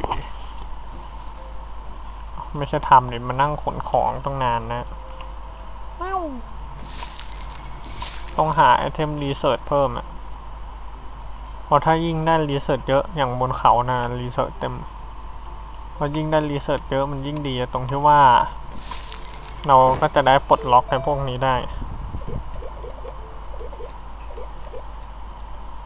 ไม่ใช่ทำดิมานั่งขนของต้องนานนะต้องหาไอเทมรีเสิร์ชเพิ่มอ่ะเพราะถ้ายิ่งได้รีเสิร์ชเยอะอย่างบนเขานะรีเสิร์ชเต็มพอยิ่งได้รีเสิร์ชเยอะมันยิ่งดีตรงที่ว่าเราก็จะได้ปลดล็อกในพวกนี้ได้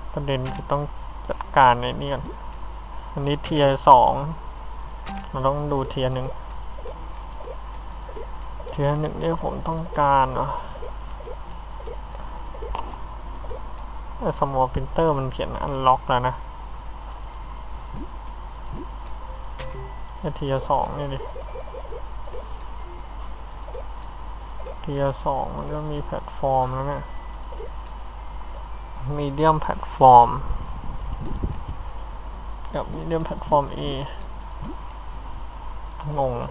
ประเด็นคือต้องจัดการในนี้ก่อนอันนี้เทียร์สองเราต้องดูเทียร์หนึ่งเทียร์หนึ่งเนี่ยผมต้องการเนาะสมอลพิมพ์เตอร์มันเขียนอันล็อกแล้วนะเทียร์สองนี่ดิเทียร์สองมันก็มีแพลตฟอร์มแล้วเนี่ยมีเดียมแพลตฟอร์มกับมีเดียมแพลตฟอร์ม A งง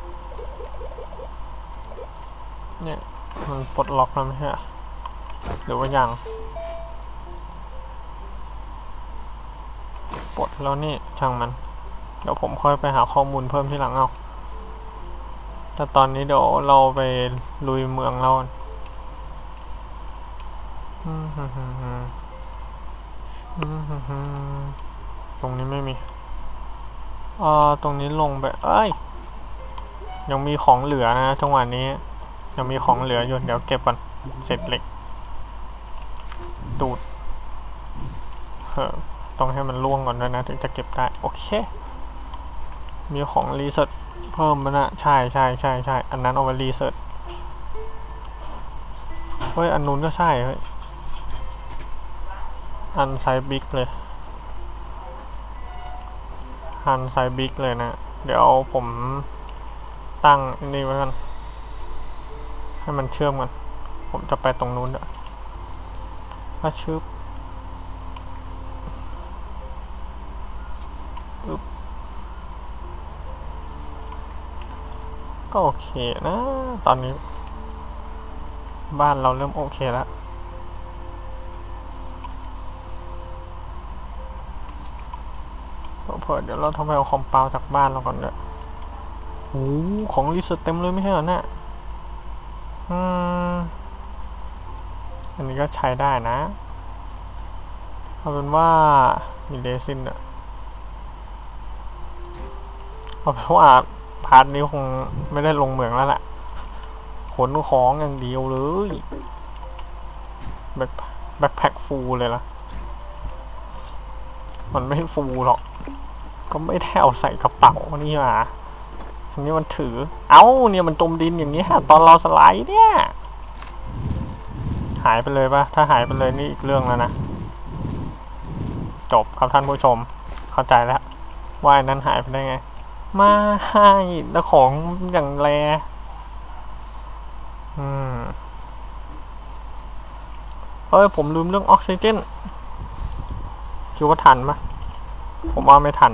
เนี่ยมันปลดล็อกแล้วไหมฮะหรือว่ายังปลดแล้วนี่ช่างมันเดี๋ยวผมค่อยไปหาข้อมูลเพิ่มที่หลังเอาแต่ตอนนี้เดี๋ยวเราไปลุยเมืองเราตรงนี้ไม่มีอ่าตรงนี้ลงไปเอ้ยยังมีของเหลือนะจังหวะนี้ยังมีของเหลืออยู่เดี๋ยวเก็บก่อนเศษเหล็กดูดเฮ้อต้องให้มันล่วงก่อนด้วยนะถึงจะเก็บได้โอเคมีของรีเสิร์ชเพิ่มมานะใช่ใช่ใช่ใช่อันนั้นเอาไว้รีเสิร์ชเฮ้ยอันนู้นก็ใช่เฮ้ยอันไซส์บิ๊กเลยอันไซส์บิ๊กเลยนะเดี๋ยวผมตั้งนี่ไว้กันให้มันเชื่อมกันผมจะไปตรงนู้นเดี๋ยวมาชึบอึ๊บก็โอเคนะตอนนี้บ้านเราเริ่มโอเคแล้วเผื่อเดี๋ยวเราทำให้เอาคอมเปาจากบ้านเราก่อนเลยโอ้ของรีเสิร์ชเต็มเลยไม่ใช่เหรอเนี่ยอืมอันนี้ก็ใช้ได้นะเอาเป็นว่ามีเดซินอะเอาเป็นว่าพาร์ทนี้คงไม่ได้ลงเหมืองแล้วแหละขนของอย่างเดียวเลยแบ็คแบ็คแพ็คฟูลเลยล่ะมันไม่ฟูลหรอกก็ไม่ได้เอาใส่กระเป๋านี่มาอันนี้มันถือเอ้าเนี่ยมันจมดินอย่างนี้ฮะตอนเราสไลด์เนี่ยหายไปเลยปะถ้าหายไปเลยนี่อีกเรื่องแล้วนะจบครับท่านผู้ชมเข้าใจแล้วว่านั้นหายไปได้ไงมาให้แล้วของอย่างแรอืมเอ้ยผมลืมเรื่องออกซิเจนคิดว่าทันปะผมว่าไม่ทัน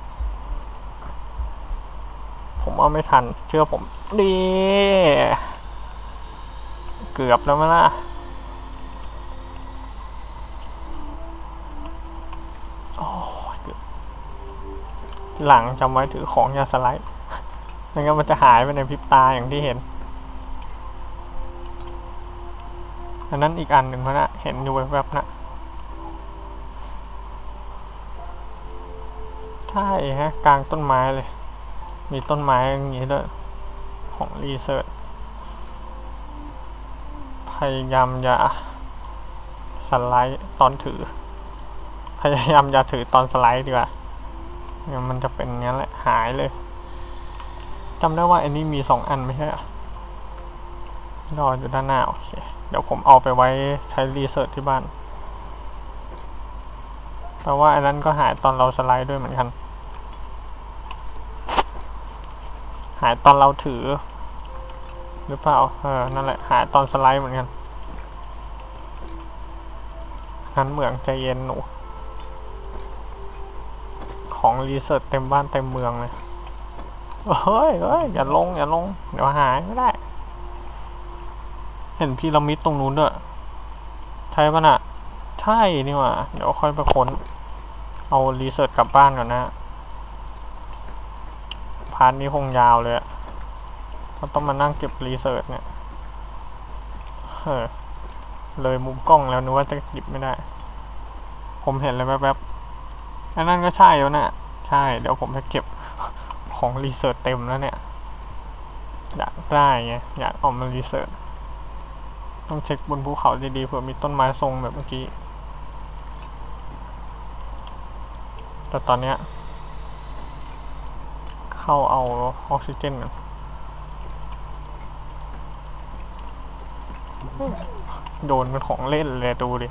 ผมว่าไม่ทันเชื่อผมดีเกือบแล้วมั้ยล่ะหลังจำไว้ถือของอย่าสไลด์ไม่งั้นมันจะหายไปในพริบตาอย่างที่เห็นอันนั้นอีกอันหนึ่งเพราะนะเห็นอยู่แวบๆนะใช่ฮะกลางต้นไม้เลยมีต้นไม้อย่างนี้ด้วยของรีเสิร์ชพยายามอย่าสไลด์ตอนถือพยายามอย่าถือตอนสไลด์ดีกว่าเนี่ยมันจะเป็นงั้นแหละหายเลยจำได้ว่าอันนี้มีสองอันไม่ใช่รออยู่ด้านหน้าโอเคเดี๋ยวผมเอาไปไว้ใช้รีเสิร์ชที่บ้านแต่ว่าอันนั้นก็หายตอนเราสไลด์ด้วยเหมือนกันหายตอนเราถือหรือเปล่าเออนั่นแหละหายตอนสไลด์เหมือนกันงั้นเหมืองใจเย็นหนูของรีเสิร์ชเต็มบ้านเต็มเมืองเลยเฮ้ยเฮ้ยอย่าลงอย่าลงเดี๋ยวหายไม่ได้เห็นพีระมิดตรงนู้นด้วยใช่ปะน่ะใช่นี่หว่าเดี๋ยวค่อยไปค้นเอารีเสิร์ชกลับบ้านก่อนนะพาร์ทนี้คงยาวเลยเราต้องมานั่งเก็บรีเสิร์ชเนี่ยเฮ้ยเลยมุมกล้องแล้วนึกว่าจะหยิบไม่ได้ผมเห็นเลยแป๊บๆอันนั้นก็ใช่แล้วนะใช่เดี๋ยวผมจะเก็บของรีเสิร์ชเต็มแล้วเนี่ยอยากได้ไงอยากเอามารีเสิร์ชต้องเช็คบนภูเขาดีๆเผื่อมีต้นไม้ทรงแบบเมื่อกี้แต่ตอนเนี้ยเข้าเอาออกซิเจนกันโดนเป็นของเล่นเลยดูดิ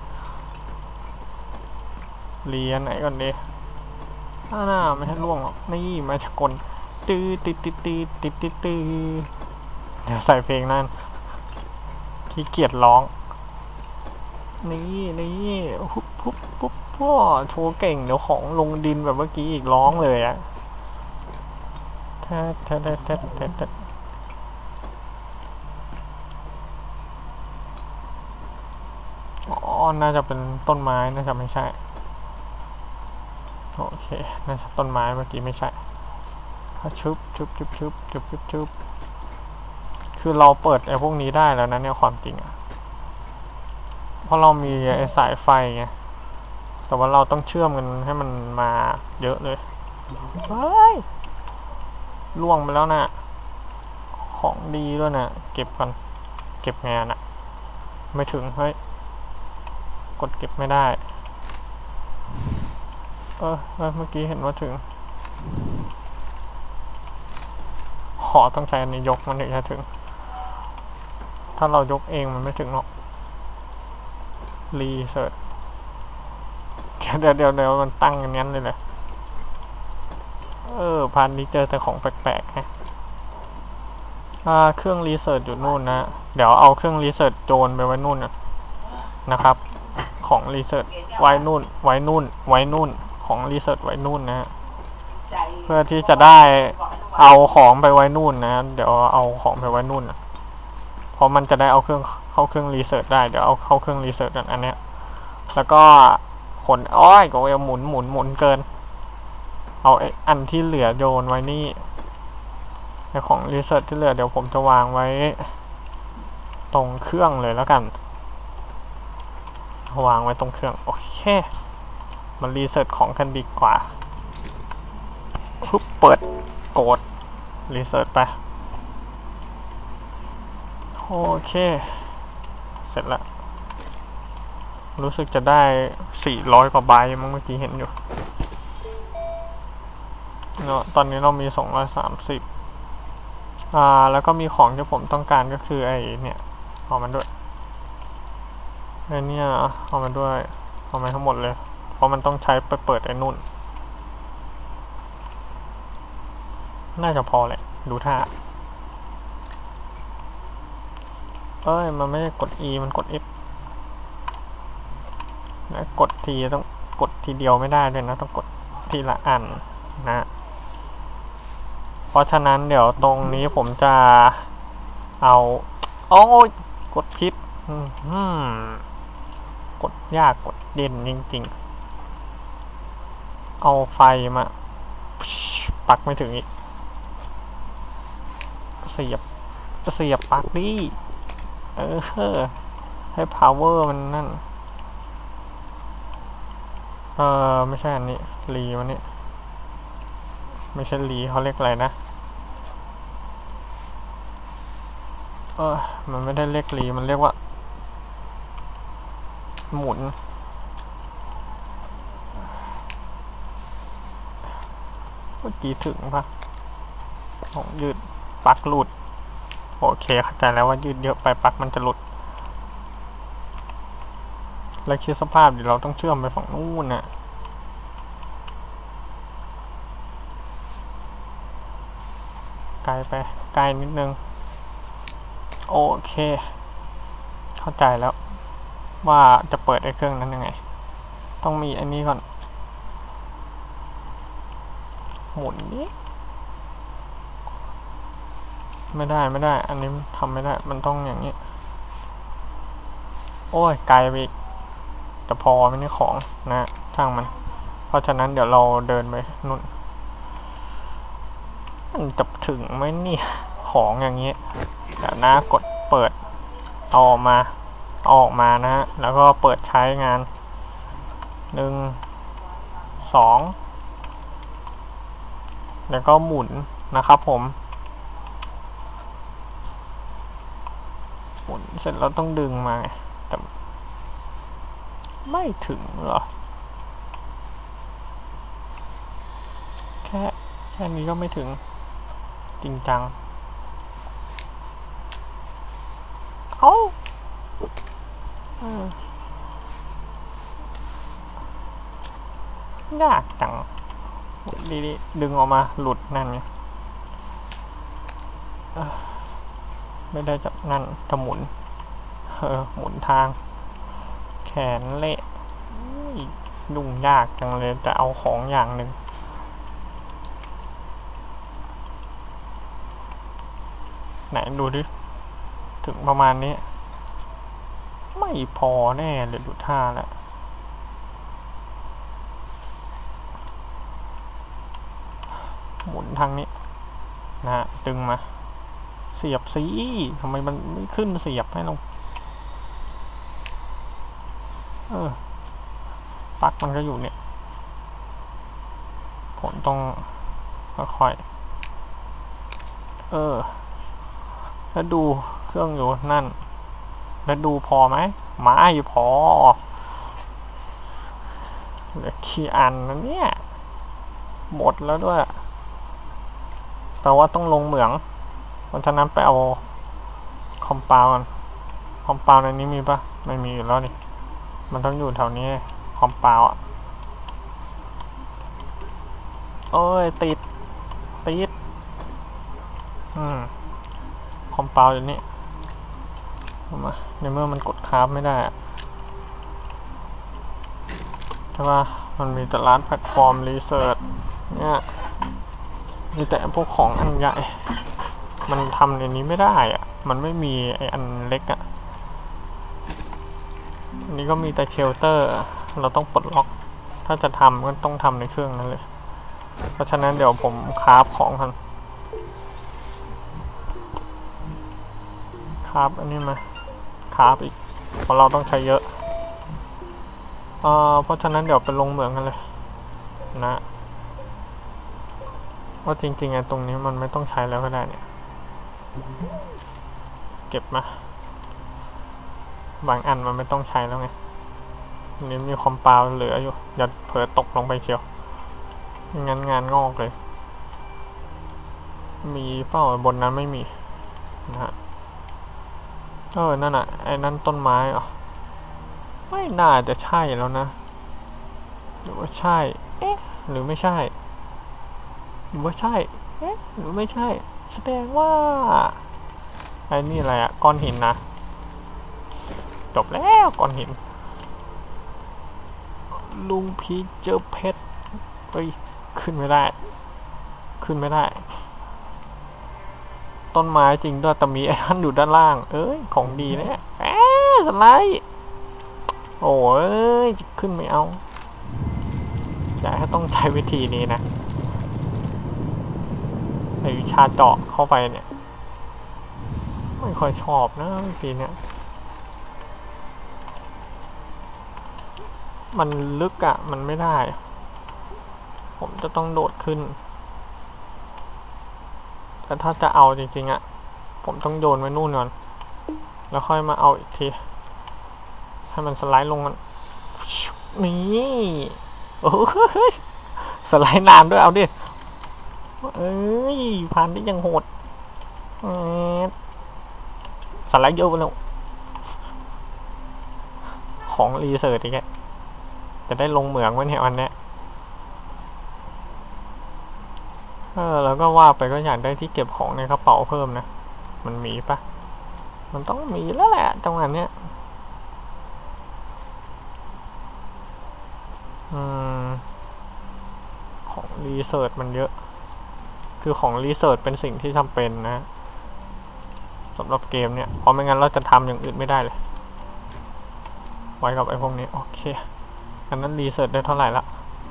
เรียนไหนก่อนดิอ้าหน้าไม่ให้ล่วงหรอกนี่มาชกลตื้อติดติดติดติดติดตื้อเดี๋ยวใส่เพลงนั่นที่เกียจร้องนี่นี่ปุ๊บปุ๊บปุ๊บพ่อโชว์เก่งเดี๋ยวของลงดินแบบเมื่อกี้อีกร้องเลยอะแทะแทะแทะแทะแทะแทะอ๋อน่าจะเป็นต้นไม้น่าจะไม่ใช่โอเคน่าจะต้นไม้เมื่อกี้ไม่ใช่ชุบชุบชุบชุบชุบชุบชุบคือเราเปิดไอ้พวกนี้ได้แล้วนะเนี่ยความจริงอะเพราะเรามีไอ้สายไฟไงแต่ว่าเราต้องเชื่อมกันให้มันมาเยอะเลยเฮ้ยล่วงไปแล้วนะของดีด้วยนะเก็บกันเก็บงานอะไม่ถึงเฮ้ยกดเก็บไม่ได้เออเมื่อกี้เห็นว่าถึงขอต้องใช้อันนี้ยกมันถึงจะถึงถ้าเรายกเองมันไม่ถึงหรอกรีเสิร์ชเดี๋ยวเดี๋ยวเดี๋ยวมันตั้งอย่างนั้นเลยเลยเออพันนี้เจอแต่ของแปลกๆฮะอ่าเครื่องรีเสิร์ชอยู่นู่นนะเดี๋ยวเอาเครื่องรีเสิร์ชโจนไปไว้นู่นนะครับของรีเสิร์ชไว้นู่นไว้นู่นไว้นู่นของรีเสิร์ชไว้นู่นนะฮะเพื่อที่จะได้เอาของไปไว้นู่นนะเดี๋ยวเอาของไปไว้นู่นนะเพราะมันจะได้เอาเครื่องเข้าเครื่องรีเสิร์ชได้เดี๋ยวเอาเข้าเครื่องรีเสิร์ชกันอันเนี้ยแล้วก็ขนอ้อยก็เอาหมุนหมุนหมุนเกินเอาไอ้อันที่เหลือโยนไว้นี่ในของรีเสิร์ชที่เหลือเดี๋ยวผมจะวางไว้ตรงเครื่องเลยแล้วกันวางไว้ตรงเครื่องโอเคมันรีเสิร์ชของกันดีกว่าปุ๊บเปิดโกดรีเสิร์ชไปโอเคเสร็จแล้วรู้สึกจะได้สี่ร้อยกว่าใบมั้งเมื่อกี้เห็นอยู่เนาะตอนนี้เรามีสองร้อยสามสิบอ่าแล้วก็มีของที่ผมต้องการก็คือไอ้เนี่ยเอามันด้วยไอ้เนี่ยเอามันด้วยเอามันทั้งหมดเลยเพราะมันต้องใช้ไปเปิดไอ้นู่นน่าจะพอแหละดูท่าเอ้ยมันไม่ได้กด E มันกด F นะกดทีต้องกดทีเดียวไม่ได้ด้วยนะต้องกดทีละอันนะเพราะฉะนั้นเดี๋ยวตรงนี้ผมจะเอาโอ้ยกดพิษกดยากกดเด่นจริงๆเอาไฟมาปักไม่ถึงอีกเสียบเสียบปักดิเออให้ power มันนั่นเออไม่ใช่อันนี้รีมันนี่ไม่ใช่รีเขาเรียกอะไรนะเออมันไม่ได้เรียกรีมันเรียกว่าหมุนเมื่อกี้ถึงปะของยืดปลั๊กหลุดโอเคเข้าใจแล้วว่ายืดเยอะไปปลั๊กมันจะหลุดแล้วคิดสภาพเดี๋ยวเราต้องเชื่อมไปฝั่งนู้นน่ะไกลไปไกลนิดนึงโอเคเข้าใจแล้วว่าจะเปิดไอ้เครื่องนั้นยังไงต้องมีอันนี้ก่อนหมุนนี้ไม่ได้ไม่ได้อันนี้ทำไม่ได้มันต้องอย่างนี้โอ้ยไกลไปอีกจะพอไหมนี่ของนะช่างมันเพราะฉะนั้นเดี๋ยวเราเดินไปนู่นมันจะถึงไหมนี่ของอย่างนี้เดี๋ยวนะกดเปิดเอาออกมาเอาออกมานะฮะแล้วก็เปิดใช้งานหนึ่งสองแล้วก็หมุนนะครับผมหมุนเสร็จเราต้องดึงมาแต่ไม่ถึงเหรอแค่นี้ก็ไม่ถึงจริงจังเอ้ายากจังดีดีดึงออกมาหลุดนั่นไงไม่ได้จะนั่นจะหมุนเออหมุนทางแขนเละยุ่งยากจังเลยจะเอาของอย่างหนึ่งไหนดูดิถึงประมาณนี้ไม่พอแน่เลยดูท่าแล้วหมุนทางนี้นะฮะดึงมาเสียบสิทำไมมันไม่ขึ้นเสียบให้ลงเออปลั๊กมันก็อยู่เนี่ยผมต้องค่อยๆเออแล้วดูเครื่องอยู่นั่นแล้วดูพอไหมไม่พอเหลือขี้อันนะเนี่ยหมดแล้วด้วยแต่ว่าต้องลงเหมืองวันฉะนั้นไปเอาคอมเปาน์คอมเปาน์ในนี้มีปะไม่มีอยู่แล้วนี่มันต้องอยู่แถวนี้คอมเปาน์อ่ะโอ้ยติดติดอืมคอมเปาน์อยู่นี่มาในเมื่อมันกดคราฟไม่ได้ใช่ป่ะมันมีแต่ร้านแพลตฟอร์มรีเสิร์ชเนี่ยมีแต่พวกของอันใหญ่มันทำในนี้ไม่ได้อ่ะมันไม่มีไออันเล็กอ่ะอันนี้ก็มีแต่เชลเตอร์เราต้องปลดล็อกถ้าจะทำก็ต้องทำในเครื่องนั้นเลยเพราะฉะนั้นเดี๋ยวผมคราฟของกันคราฟอันนี้มาคราฟอีกเพราะเราต้องใช้เยอะเอ่อเพราะฉะนั้นเดี๋ยวไปลงเหมืองกันเลยนะว่าจริงๆไอ้ตรงนี้มันไม่ต้องใช้แล้วก็ได้เนี่ยเก็บมาบางอันมันไม่ต้องใช้แล้วไงนี่มีคอมเปาน์เหลืออยู่อย่าเผลอตกลงไปเชียวงั้นงานงอกเลยมีเป้าบนนั้นไม่มีนะฮะเออนั่นอ่ะไอ้นั่นต้นไม้เหรอไม่น่าจะใช่แล้วนะหรือว่าใช่เอ๊ะหรือไม่ใช่หรือว่าใช่เอ๊ะหรือไม่ใช่แสดงว่าไอ้นี่อะไรอะก้อนหินนะจบแล้วก้อนหินลุงพีเจอเพชรเฮ้ยขึ้นไม่ได้ขึ้นไม่ได้ต้นไม้จริงด้วยแต่มีไอ้ท่านอยู่ด้านล่างเอ้ยของดีเนี่ยแอ๊ะสไลด์โอ้ยขึ้นไม่เอาอยากให้ต้องใช้วิธีนี้นะไอวิชาเจาะเข้าไปเนี่ยไม่ค่อยชอบนะวิธีเนี้ยมันลึกอะ่ะมันไม่ได้ผมจะต้องโดดขึ้นแต่ถ้าจะเอาจริงๆอะ่ะผมต้องโยนไว้นู่นก่อนแล้วค่อยมาเอาอีกทีให้มันสไลด์ลงมันนี่โอ้ยสไลด์นานด้วยเอาดิเอ้ยผ่านได้ยังโหดสไลด์เยอะไปแล้วของรีเสิร์ชอีกแกจะได้ลงเหมืองไว้เนี่ยวันนี้เออแล้วก็ว่าไปก็อยากได้ที่เก็บของในกระเป๋าเพิ่มนะมันมีปะมันต้องมีแล้วแหละจังหวะเนี้ยอืมของรีเสิร์ชมันเยอะคือของรีเสิร์ชเป็นสิ่งที่จำเป็นนะสำหรับเกมเนี่ยเพราะไม่งั้นเราจะทำอย่างอื่นไม่ได้เลยไว้กับไอ้พวกนี้โอเคอันนั้นรีเสิร์ชได้เท่าไหร่ละ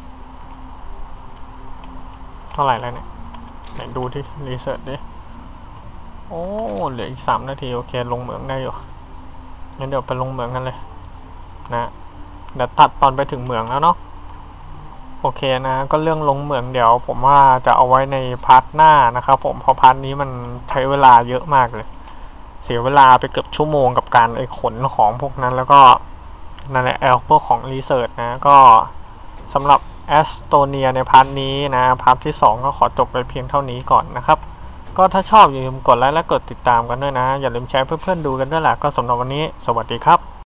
เท่าไหร่แล้วเนี่ยไหนดูที่รีเสิร์ชดิโอ้เหลืออีกสามนาทีโอเคลงเหมืองได้อยู่งั้นเดี๋ยวไปลงเหมืองกันเลยนะเดี๋ยวตัดตอนไปถึงเหมืองแล้วเนาะโอเคนะก็เรื่องลงเหมืองเดี๋ยวผมว่าจะเอาไว้ในพาร์ทหน้านะครับผมเพราะพาร์ทนี้มันใช้เวลาเยอะมากเลยเสียเวลาไปเกือบชั่วโมงกับการไอ้ขนของพวกนั้นแล้วก็นั่นแหละเอาพวกของรีเสิร์ชนะก็สำหรับแอสโตเนียในพาร์ทนี้นะพาร์ทที่สองก็ขอจบไปเพียงเท่านี้ก่อนนะครับก็ถ้าชอบอย่าลืมกดไลค์และกดติดตามกันด้วยนะอย่าลืมแชร์เพื่อนๆดูกันด้วยล่ะก็สำหรับวันนี้สวัสดีครับ